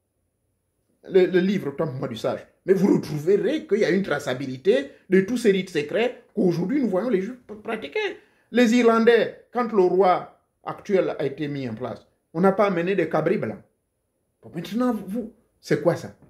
le, le livre, autant pour moi, du sage. Mais vous retrouverez qu'il y a une traçabilité de tous ces rites secrets qu'aujourd'hui nous voyons les Juifs pratiquer. Les Irlandais, quand le roi actuel a été mis en place, on n'a pas amené des cabris blancs. Bon, maintenant, vous, c'est quoi ça?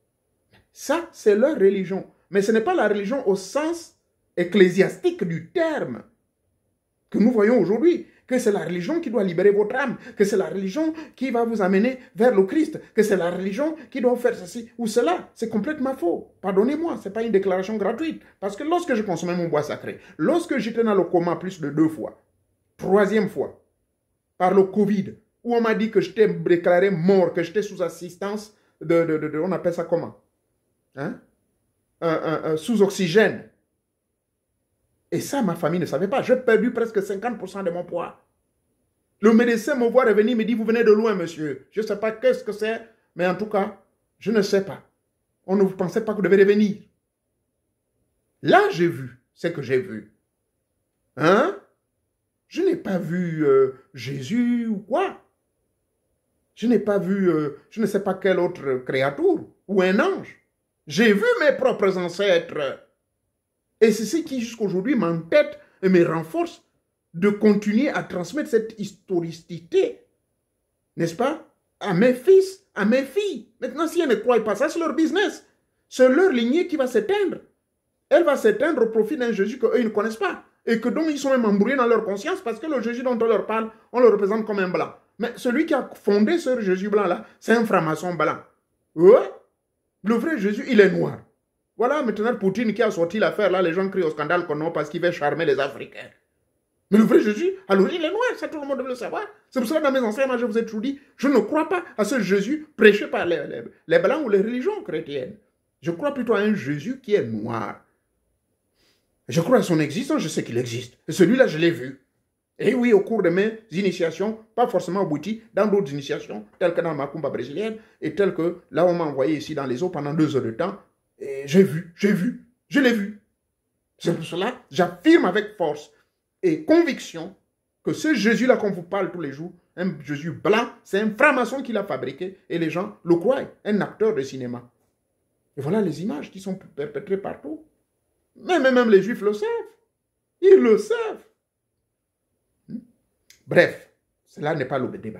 Ça, c'est leur religion. Mais ce n'est pas la religion au sens ecclésiastique du terme que nous voyons aujourd'hui, que c'est la religion qui doit libérer votre âme, que c'est la religion qui va vous amener vers le Christ, que c'est la religion qui doit faire ceci ou cela. C'est complètement faux. Pardonnez-moi, ce n'est pas une déclaration gratuite. Parce que lorsque je consommais mon bois sacré, lorsque j'étais dans le coma plus de deux fois, troisième fois, par le Covid, où on m'a dit que j'étais déclaré mort, que j'étais sous assistance de, de, de, de, on appelle ça comment, hein? un, un, un, sous oxygène. Et ça, ma famille ne savait pas. J'ai perdu presque cinquante pour cent de mon poids. Le médecin me voit revenir, me dit, vous venez de loin, monsieur. Je ne sais pas qu'est-ce que c'est, mais en tout cas, je ne sais pas. On ne pensait pas que vous devez revenir. Là, j'ai vu ce que j'ai vu. Hein? Je n'ai pas vu euh, Jésus ou quoi. Je n'ai pas vu, euh, je ne sais pas quelle autre créature ou un ange. J'ai vu mes propres ancêtres. Et c'est ce qui, jusqu'aujourd'hui, m'entête et me renforce de continuer à transmettre cette historicité, n'est-ce pas, à mes fils, à mes filles. Maintenant, si elles ne croient pas, ça, c'est leur business. C'est leur lignée qui va s'éteindre. Elle va s'éteindre au profit d'un Jésus qu'eux, ils ne connaissent pas. Et que donc, ils sont même embrouillés dans leur conscience parce que le Jésus dont on leur parle, on le représente comme un blanc. Mais celui qui a fondé ce Jésus blanc-là, c'est un franc-maçon blanc. Ouais. Le vrai Jésus, il est noir. Voilà maintenant Poutine qui a sorti l'affaire, là, les gens crient au scandale qu'on a parce qu'il veut charmer les Africains. Mais le vrai Jésus, à l'origine, il est noir, ça tout le monde devait le savoir. C'est pour cela que dans mes enseignements, je vous ai toujours dit, je ne crois pas à ce Jésus prêché par les, les, les Blancs ou les religions chrétiennes. Je crois plutôt à un Jésus qui est noir. Je crois à son existence, je sais qu'il existe. Et celui-là, je l'ai vu. Et oui, au cours de mes initiations, pas forcément au Bouti, dans d'autres initiations, telles que dans ma Macumba brésilienne, et telles que là, on m'a envoyé ici dans les eaux pendant deux heures de temps. J'ai vu, j'ai vu, je l'ai vu. C'est pour cela, j'affirme avec force et conviction que ce Jésus-là qu'on vous parle tous les jours, un Jésus blanc, c'est un franc-maçon qui l'a fabriqué et les gens le croient, un acteur de cinéma. Et voilà les images qui sont perpétrées partout. Mais même les Juifs le savent. Ils le savent. Bref, cela n'est pas le débat.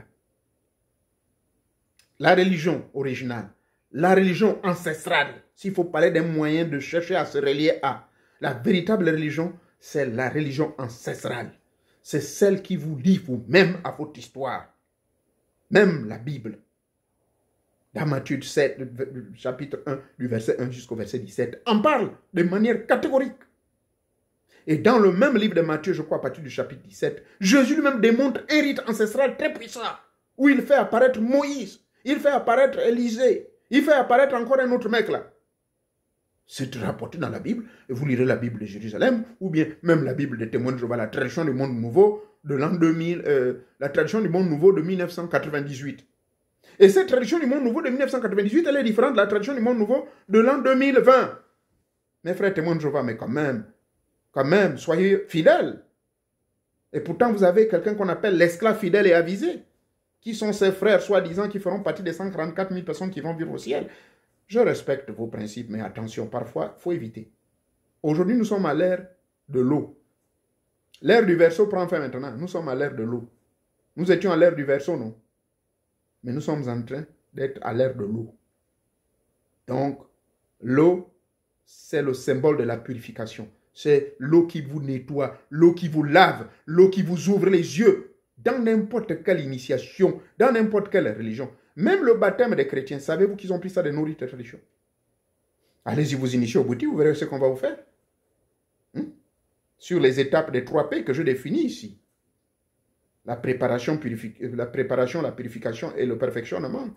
La religion originale, la religion ancestrale, s'il faut parler d'un moyen de chercher à se relier à la véritable religion, c'est la religion ancestrale. C'est celle qui vous lie vous-même à votre histoire. Même la Bible. Dans Matthieu sept, chapitre un, du verset un jusqu'au verset dix-sept, en parle de manière catégorique. Et dans le même livre de Matthieu, je crois à partir du chapitre dix-sept, Jésus lui-même démontre un rite ancestral très puissant, où il fait apparaître Moïse, il fait apparaître Élisée, il fait apparaître encore un autre mec là. C'est rapporté dans la Bible, et vous lirez la Bible de Jérusalem, ou bien même la Bible des témoins de Jéhovah, la tradition du monde nouveau de l'an deux mille, euh, la tradition du monde nouveau de mille neuf cent quatre-vingt-dix-huit. Et cette tradition du monde nouveau de mille neuf cent quatre-vingt-dix-huit, elle est différente de la tradition du monde nouveau de l'an deux mille vingt. Mes frères témoins de Jéhovah, mais quand même, quand même, soyez fidèles. Et pourtant, vous avez quelqu'un qu'on appelle l'esclave fidèle et avisé, qui sont ces frères, soi-disant, qui feront partie des cent quarante-quatre mille personnes qui vont vivre au ciel. Je respecte vos principes, mais attention, parfois, il faut éviter. Aujourd'hui, nous sommes à l'ère de l'eau. L'ère du verseau prend fin maintenant. Nous sommes à l'ère de l'eau. Nous étions à l'ère du verseau, non? Mais nous sommes en train d'être à l'ère de l'eau. Donc, l'eau, c'est le symbole de la purification. C'est l'eau qui vous nettoie, l'eau qui vous lave, l'eau qui vous ouvre les yeux. Dans n'importe quelle initiation, dans n'importe quelle religion. Même le baptême des chrétiens, savez-vous qu'ils ont pris ça de nos rites et traditions? Allez-y vous initier au bouddhisme, vous verrez ce qu'on va vous faire. Hmm? Sur les étapes des trois P que je définis ici. La préparation, la préparation, la purification et le perfectionnement.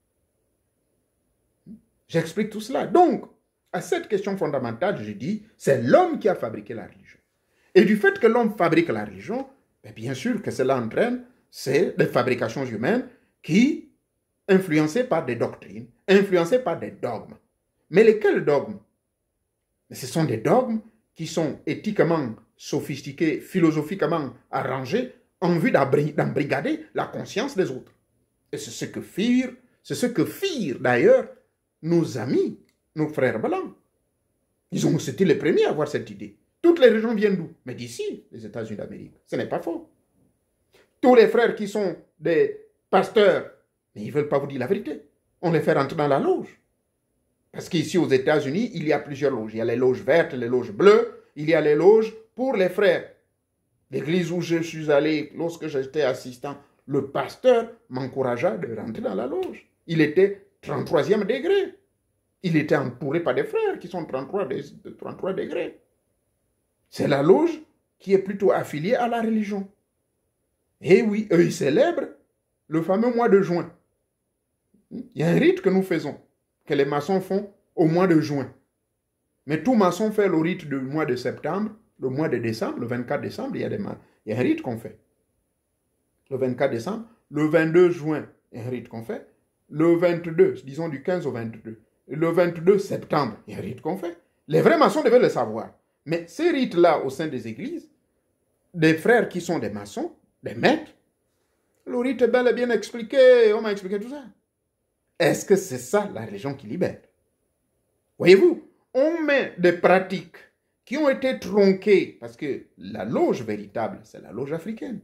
J'explique tout cela. Donc, à cette question fondamentale, je dis, c'est l'homme qui a fabriqué la religion. Et du fait que l'homme fabrique la religion, bien sûr que cela entraîne, c'est des fabrications humaines qui, influencées par des doctrines, influencées par des dogmes. Mais lesquels dogmes? Ce sont des dogmes qui sont éthiquement sophistiqués, philosophiquement arrangés, en vue d'embrigader la conscience des autres. Et c'est ce que firent, c'est ce que firent d'ailleurs nos amis, nos frères blancs. Ils ont, c'était les premiers à avoir cette idée. Toutes les régions viennent d'où? Mais d'ici, les États-Unis d'Amérique. Ce n'est pas faux. Tous les frères qui sont des pasteurs, mais ils ne veulent pas vous dire la vérité. On les fait rentrer dans la loge. Parce qu'ici aux États-Unis, il y a plusieurs loges. Il y a les loges vertes, les loges bleues. Il y a les loges pour les frères. L'église où je suis allé, lorsque j'étais assistant, le pasteur m'encouragea de rentrer dans la loge. Il était trente-troisième degré. Il était entouré par des frères qui sont trente-trois, trente-trois degrés. C'est la loge qui est plutôt affiliée à la religion. Et oui, eux, ils célèbrent le fameux mois de juin. Il y a un rite que nous faisons, que les maçons font au mois de juin. Mais tout maçon fait le rite du mois de septembre, le mois de décembre, le vingt-quatre décembre, il y a, des il y a un rite qu'on fait. Le vingt-quatre décembre, le vingt-deux juin, il y a un rite qu'on fait. Le vingt-deux, disons du quinze au vingt-deux. Le vingt-deux septembre, il y a un rite qu'on fait. Les vrais maçons devaient le savoir. Mais ces rites-là, au sein des églises, des frères qui sont des maçons, des maîtres, le rite est bel et bien expliqué, on m'a expliqué tout ça. Est-ce que c'est ça la religion qui libère? Voyez-vous, on met des pratiques qui ont été tronquées, parce que la loge véritable, c'est la loge africaine.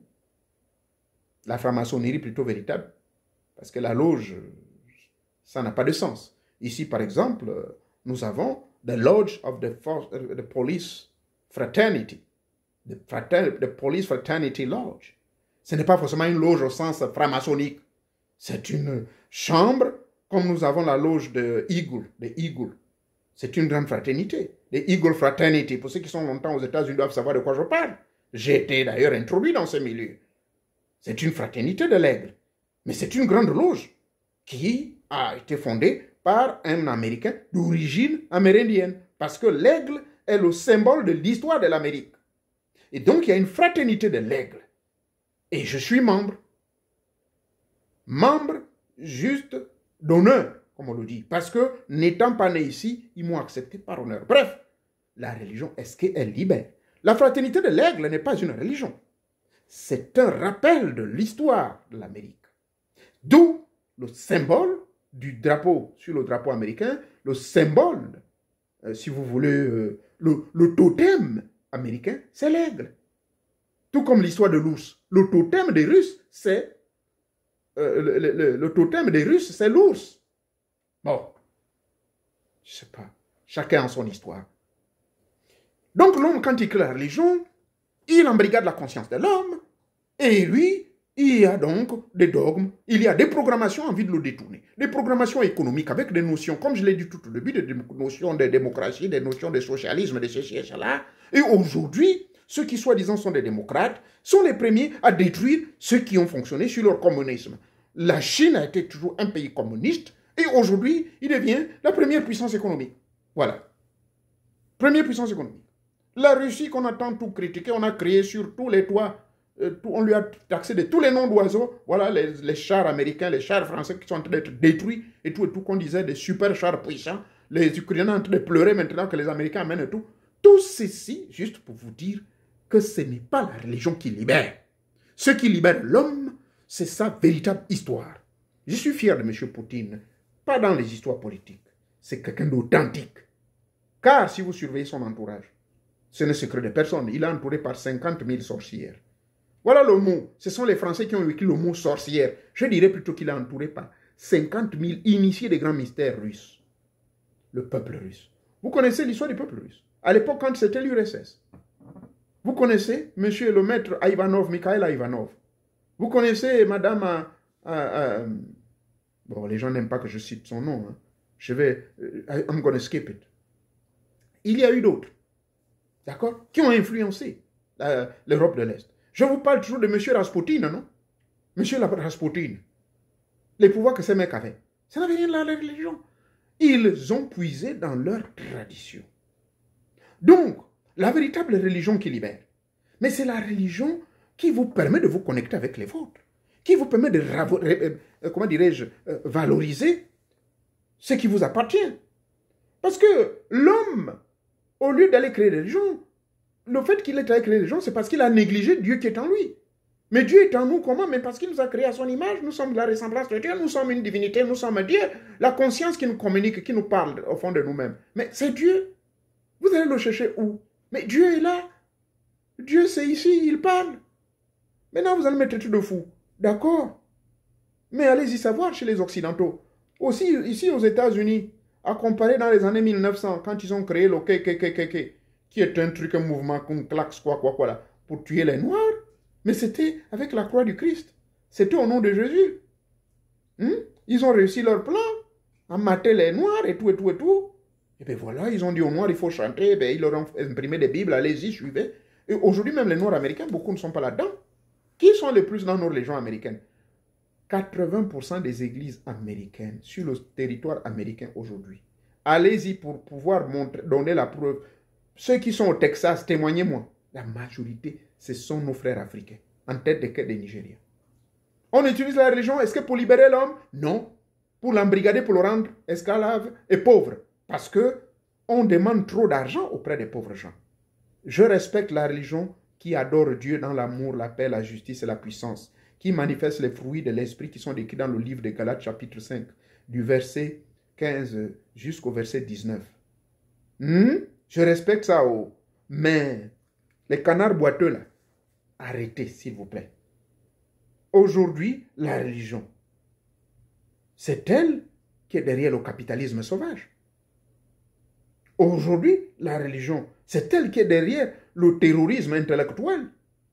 La franc-maçonnerie plutôt véritable, parce que la loge, ça n'a pas de sens. Ici, par exemple, nous avons the Lodge of the, the Police Fraternity, the, frater, the Police Fraternity Lodge. Ce n'est pas forcément une loge au sens franc-maçonnique. C'est une chambre, comme nous avons la loge de Eagle, de Eagle. C'est une grande fraternité. Les Eagle Fraternity, pour ceux qui sont longtemps aux États-Unis doivent savoir de quoi je parle. J'ai été d'ailleurs introduit dans ce milieu. C'est une fraternité de l'aigle. Mais c'est une grande loge qui a été fondée par un Américain d'origine amérindienne. Parce que l'aigle est le symbole de l'histoire de l'Amérique. Et donc, il y a une fraternité de l'aigle. Et je suis membre. Membre juste d'honneur, comme on le dit. Parce que, n'étant pas né ici, ils m'ont accepté par honneur. Bref, la religion, est-ce qu'elle libère? La fraternité de l'aigle n'est pas une religion. C'est un rappel de l'histoire de l'Amérique. D'où le symbole du drapeau, sur le drapeau américain, le symbole, euh, si vous voulez, euh, le, le totem américain, c'est l'aigle. Tout comme l'histoire de l'ours. Le totem des Russes, c'est euh, le, le, le totem des Russes, c'est l'ours. Bon, je ne sais pas. Chacun a son histoire. Donc l'homme, quand il crée la religion, il embrigade la conscience de l'homme, et lui, il y a donc des dogmes, il y a des programmations en vue de le détourner. Des programmations économiques avec des notions, comme je l'ai dit tout au début, des notions de démocratie, des notions de socialisme, de ceci et cela. Et aujourd'hui, ceux qui soi-disant sont des démocrates sont les premiers à détruire ceux qui ont fonctionné sur leur communisme. La Chine a été toujours un pays communiste, et aujourd'hui, il devient la première puissance économique. Voilà. Première puissance économique. La Russie qu'on a tant tout critiqué, on a créé sur tous les toits, euh, tout, on lui a taxé de tous les noms d'oiseaux. Voilà les, les chars américains, les chars français qui sont en train d'être détruits et tout et tout, qu'on disait des super chars puissants. Les Ukrainiens sont en train de pleurer maintenant que les Américains amènent tout. Tout ceci, juste pour vous dire que ce n'est pas la religion qui libère. Ce qui libère l'homme, c'est sa véritable histoire. Je suis fier de M. Poutine, pas dans les histoires politiques. C'est quelqu'un d'authentique. Car si vous surveillez son entourage, ce n'est secret de personne. Il est entouré par cinquante mille sorcières. Voilà le mot. Ce sont les Français qui ont écrit le mot sorcière. Je dirais plutôt qu'il est entouré par cinquante mille initiés des grands mystères russes. le peuple russe. Vous connaissez l'histoire du peuple russe. À l'époque, quand c'était l'U R S S. Vous connaissez monsieur le maître Ivanov, Mikhail Ivanov. Vous connaissez madame... Euh, euh, bon, les gens n'aiment pas que je cite son nom. Hein. Je vais... Uh, I'm gonna skip it. Il y a eu d'autres, d'accord, qui ont influencé euh, l'Europe de l'Est. Je vous parle toujours de monsieur Rasputin, non? Monsieur Rasputin. Les pouvoirs que ces mecs avaient. Ça n'avait rien de la religion. Ils ont puisé dans leur tradition. Donc, la véritable religion qui libère. Mais c'est la religion qui vous permet de vous connecter avec les vôtres. Qui vous permet de, euh, comment dirais-je, euh, valoriser ce qui vous appartient. Parce que l'homme, au lieu d'aller créer des religions, le fait qu'il ait créé des religions, c'est parce qu'il a négligé Dieu qui est en lui. Mais Dieu est en nous comment? Mais parce qu'il nous a créé à son image, nous sommes la ressemblance de Dieu, nous sommes une divinité, nous sommes Dieu. La conscience qui nous communique, qui nous parle au fond de nous-mêmes. Mais c'est Dieu. Vous allez le chercher où? Mais Dieu est là. Dieu c'est ici, il parle. Maintenant vous allez me traiter de fou. D'accord. Mais allez-y savoir chez les Occidentaux. Aussi ici aux États-Unis, à comparer dans les années mille neuf cents, quand ils ont créé le K K K K, qui est un truc, un mouvement, qu'on claque, quoi, quoi, quoi, là, pour tuer les Noirs. Mais c'était avec la croix du Christ. C'était au nom de Jésus. Hmm? Ils ont réussi leur plan, à mater les Noirs et tout, et tout, et tout. Et bien voilà, ils ont dit aux Noirs, il faut chanter. Ben, ils leur ont imprimé des Bibles, allez-y, suivez. Et aujourd'hui, même les Noirs américains, beaucoup ne sont pas là-dedans. Qui sont les plus dans nos régions américaines? quatre-vingts pour cent des églises américaines sur le territoire américain aujourd'hui. Allez-y pour pouvoir montrer, donner la preuve. Ceux qui sont au Texas, témoignez-moi. La majorité, ce sont nos frères africains, en tête de quête des Nigériens. On utilise la religion, est-ce que pour libérer l'homme? Non. Pour l'embrigader, pour le rendre esclave et pauvre. Parce que on demande trop d'argent auprès des pauvres gens. Je respecte la religion qui adore Dieu dans l'amour, la paix, la justice et la puissance, qui manifeste les fruits de l'esprit qui sont décrits dans le livre de Galates chapitre cinq, du verset quinze jusqu'au verset dix-neuf. Hmm? Je respecte ça, oh. Mais les canards boiteux là, arrêtez s'il vous plaît. Aujourd'hui, la religion, c'est elle qui est derrière le capitalisme sauvage. Aujourd'hui, la religion, c'est elle qui est derrière le terrorisme intellectuel,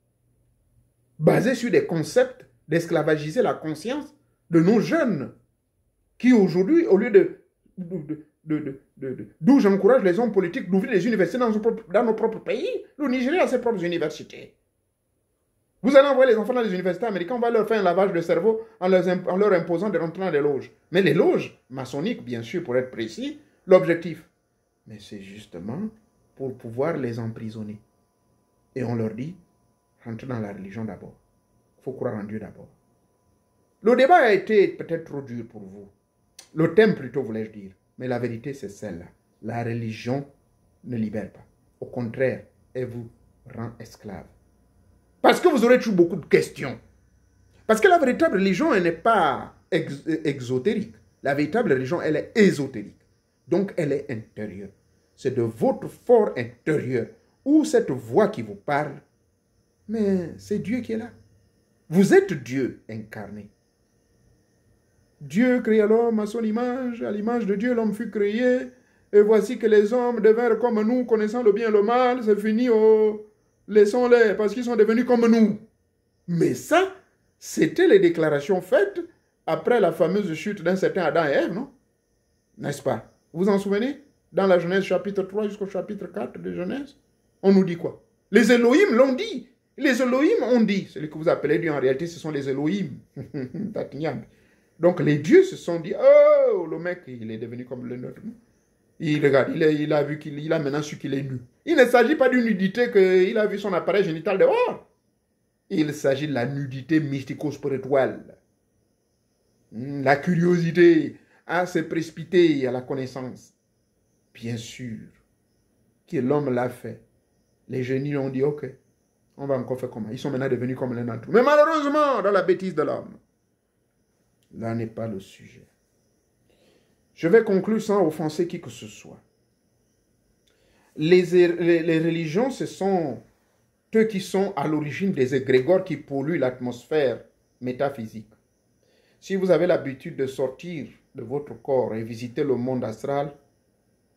basé sur des concepts d'esclavagiser la conscience de nos jeunes, qui aujourd'hui, au lieu de... de, de De, de, de, de, d'où j'encourage les hommes politiques d'ouvrir les universités dans nos, propres, dans nos propres pays. Le Nigeria a ses propres universités. Vous allez envoyer les enfants dans les universités américaines, on va leur faire un lavage de cerveau en leur, en leur imposant de rentrer dans des loges. Mais les loges maçonniques, bien sûr, pour être précis, l'objectif. Mais c'est justement pour pouvoir les emprisonner. Et on leur dit, rentrez dans la religion d'abord. Il faut croire en Dieu d'abord. Le débat a été peut-être trop dur pour vous. Le thème plutôt, voulais-je dire. Mais la vérité, c'est celle-là. La religion ne libère pas. Au contraire, elle vous rend esclave. Parce que vous aurez toujours beaucoup de questions. Parce que la véritable religion, elle n'est pas ex exotérique. La véritable religion, elle est ésotérique. Donc, elle est intérieure. C'est de votre fort intérieur, ou cette voix qui vous parle. Mais c'est Dieu qui est là. Vous êtes Dieu incarné. Dieu créa l'homme à son image, à l'image de Dieu l'homme fut créé, et voici que les hommes devinrent comme nous, connaissant le bien et le mal, c'est fini, oh, laissons-les, parce qu'ils sont devenus comme nous. Mais ça, c'était les déclarations faites après la fameuse chute d'un certain Adam et Ève, non? N'est-ce pas? Vous vous en souvenez? Dans la Genèse chapitre trois jusqu'au chapitre quatre de Genèse, on nous dit quoi? Les Elohim l'ont dit. Les Elohim ont dit. Celui que vous appelez Dieu, en réalité, ce sont les Elohim. Donc les dieux se sont dit, oh, le mec, il est devenu comme le nôtre. Il regarde, il, est, il a vu qu'il a maintenant su qu'il est nu. Il ne s'agit pas d'une nudité qu'il a vu son appareil génital dehors. Il s'agit de la nudité mystico-spirituelle. La curiosité à se précipiter à la connaissance. Bien sûr que l'homme l'a fait. Les génies ont dit, ok, on va encore faire comment? Ils sont maintenant devenus comme les nôtres. Mais malheureusement, dans la bêtise de l'homme, là n'est pas le sujet. Je vais conclure sans offenser qui que ce soit. Les, les, les religions, ce sont eux qui sont à l'origine des égrégores qui polluent l'atmosphère métaphysique. Si vous avez l'habitude de sortir de votre corps et visiter le monde astral,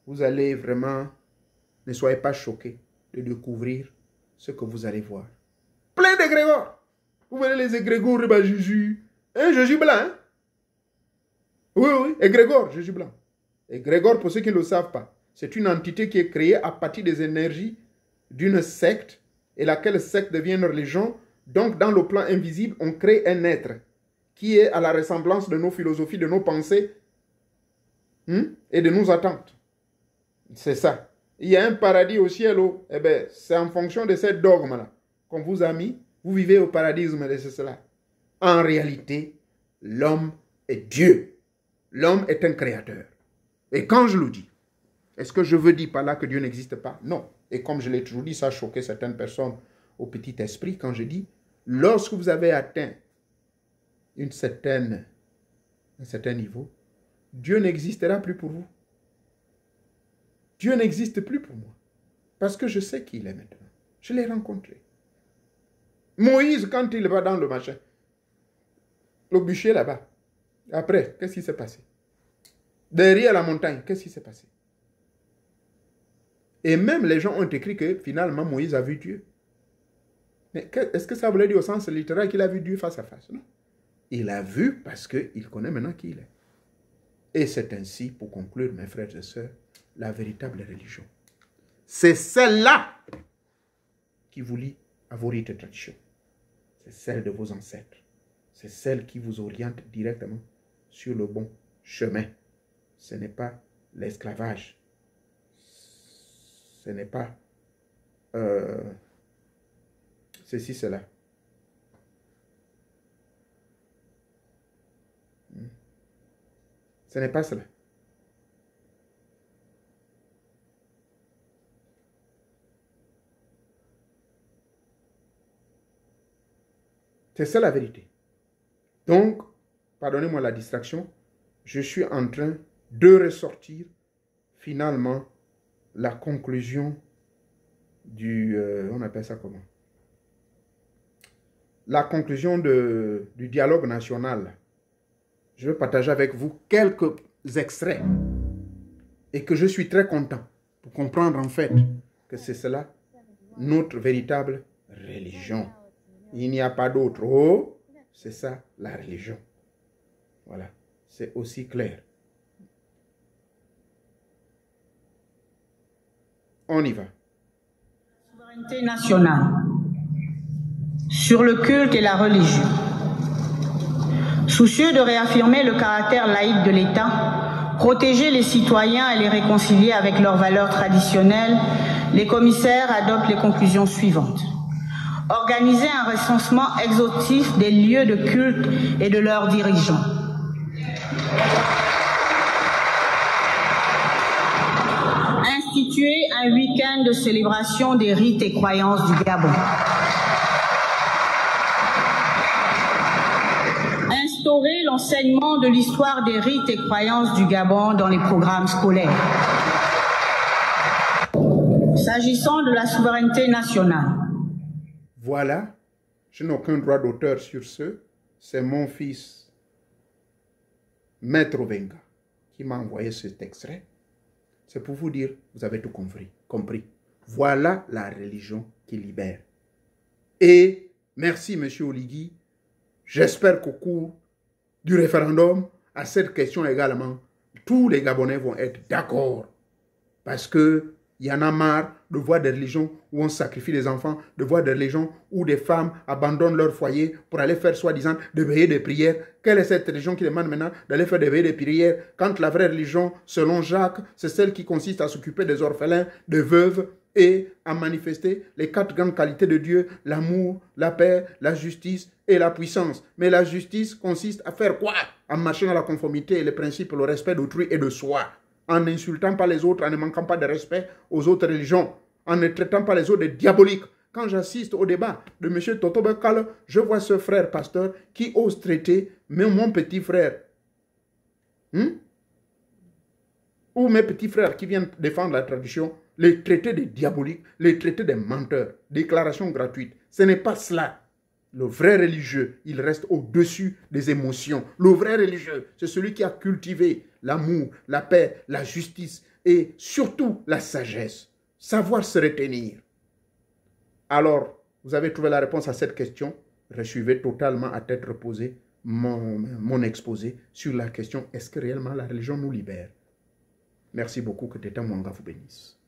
vous allez vraiment, ne soyez pas choqués de découvrir ce que vous allez voir. Plein d'égrégores. Vous voyez les égrégores de Jésus. Un Jésus blanc. Hein? Oui, oui, égrégore, Jésus blanc. Égrégore, pour ceux qui ne le savent pas, c'est une entité qui est créée à partir des énergies d'une secte et laquelle secte devient une religion. Donc, dans le plan invisible, on crée un être qui est à la ressemblance de nos philosophies, de nos pensées hein, et de nos attentes. C'est ça. Il y a un paradis au ciel. Oh, eh bien, c'est en fonction de ces dogmes-là qu'on vous a mis. Vous vivez au paradisme de cela. En réalité, l'homme est Dieu. L'homme est un créateur. Et quand je le dis, est-ce que je veux dire par là que Dieu n'existe pas? Non. Et comme je l'ai toujours dit, ça a choqué certaines personnes au petit esprit quand je dis, lorsque vous avez atteint une certaine, un certain niveau, Dieu n'existera plus pour vous. Dieu n'existe plus pour moi. Parce que je sais qui il est maintenant. Je l'ai rencontré. Moïse, quand il va dans le machin, le bûcher là-bas, après, qu'est-ce qui s'est passé? Derrière la montagne, qu'est-ce qui s'est passé? Et même les gens ont écrit que finalement Moïse a vu Dieu. Mais est-ce que ça voulait dire au sens littéral qu'il a vu Dieu face à face? Non. Il a vu parce qu'il connaît maintenant qui il est. Et c'est ainsi, pour conclure, mes frères et sœurs, la véritable religion. C'est celle-là qui vous lie à vos rites et traditions. C'est celle de vos ancêtres. C'est celle qui vous oriente directement sur le bon chemin. Ce n'est pas l'esclavage. Ce n'est pas euh, ceci, cela. Ce n'est pas cela. C'est ça la vérité. Donc, pardonnez-moi la distraction, je suis en train de ressortir finalement la conclusion du... Euh, on appelle ça comment? La conclusion de, du dialogue national. Je vais partager avec vous quelques extraits et que je suis très content pour comprendre en fait que c'est cela notre véritable religion. Il n'y a pas d'autre. Oh, c'est ça la religion. Voilà, c'est aussi clair. On y va. Souveraineté nationale sur le culte et la religion. Soucieux de réaffirmer le caractère laïque de l'État, protéger les citoyens et les réconcilier avec leurs valeurs traditionnelles, les commissaires adoptent les conclusions suivantes. Organiser un recensement exhaustif des lieux de culte et de leurs dirigeants. Instituer un week-end de célébration des rites et croyances du Gabon. Instaurer l'enseignement de l'histoire des rites et croyances du Gabon dans les programmes scolaires. S'agissant de la souveraineté nationale. Voilà, je n'ai aucun droit d'auteur sur ce. C'est mon fils, Maître Ovenga, qui m'a envoyé cet extrait. C'est pour vous dire, vous avez tout compris. compris. Voilà la religion qui libère. Et merci, M. Oligui. J'espère qu'au cours du référendum, à cette question également, tous les Gabonais vont être d'accord. Parce que il y en a marre de voir des religions où on sacrifie des enfants, de voir des religions où des femmes abandonnent leur foyer pour aller faire soi-disant des veillées de prières. Quelle est cette religion qui demande maintenant d'aller faire des veillées de prières quand la vraie religion, selon Jacques, c'est celle qui consiste à s'occuper des orphelins, des veuves et à manifester les quatre grandes qualités de Dieu, l'amour, la paix, la justice et la puissance. Mais la justice consiste à faire quoi? En marchant à la conformité et les principes, le respect d'autrui et de soi. En n'insultant pas les autres, en ne manquant pas de respect aux autres religions, en ne traitant pas les autres de diaboliques. Quand j'assiste au débat de M. Toto Bekal, je vois ce frère pasteur qui ose traiter même mon petit frère. Hmm? Ou mes petits frères qui viennent défendre la tradition, les traiter de diaboliques, les traiter de menteurs. Déclaration gratuite. Ce n'est pas cela. Le vrai religieux, il reste au-dessus des émotions. Le vrai religieux, c'est celui qui a cultivé l'amour, la paix, la justice, et surtout la sagesse, savoir se retenir. Alors, vous avez trouvé la réponse à cette question. Resuivez totalement à tête reposée mon, mon exposé sur la question, est-ce que réellement la religion nous libère? Merci beaucoup, que Teta Mwanga vous bénisse.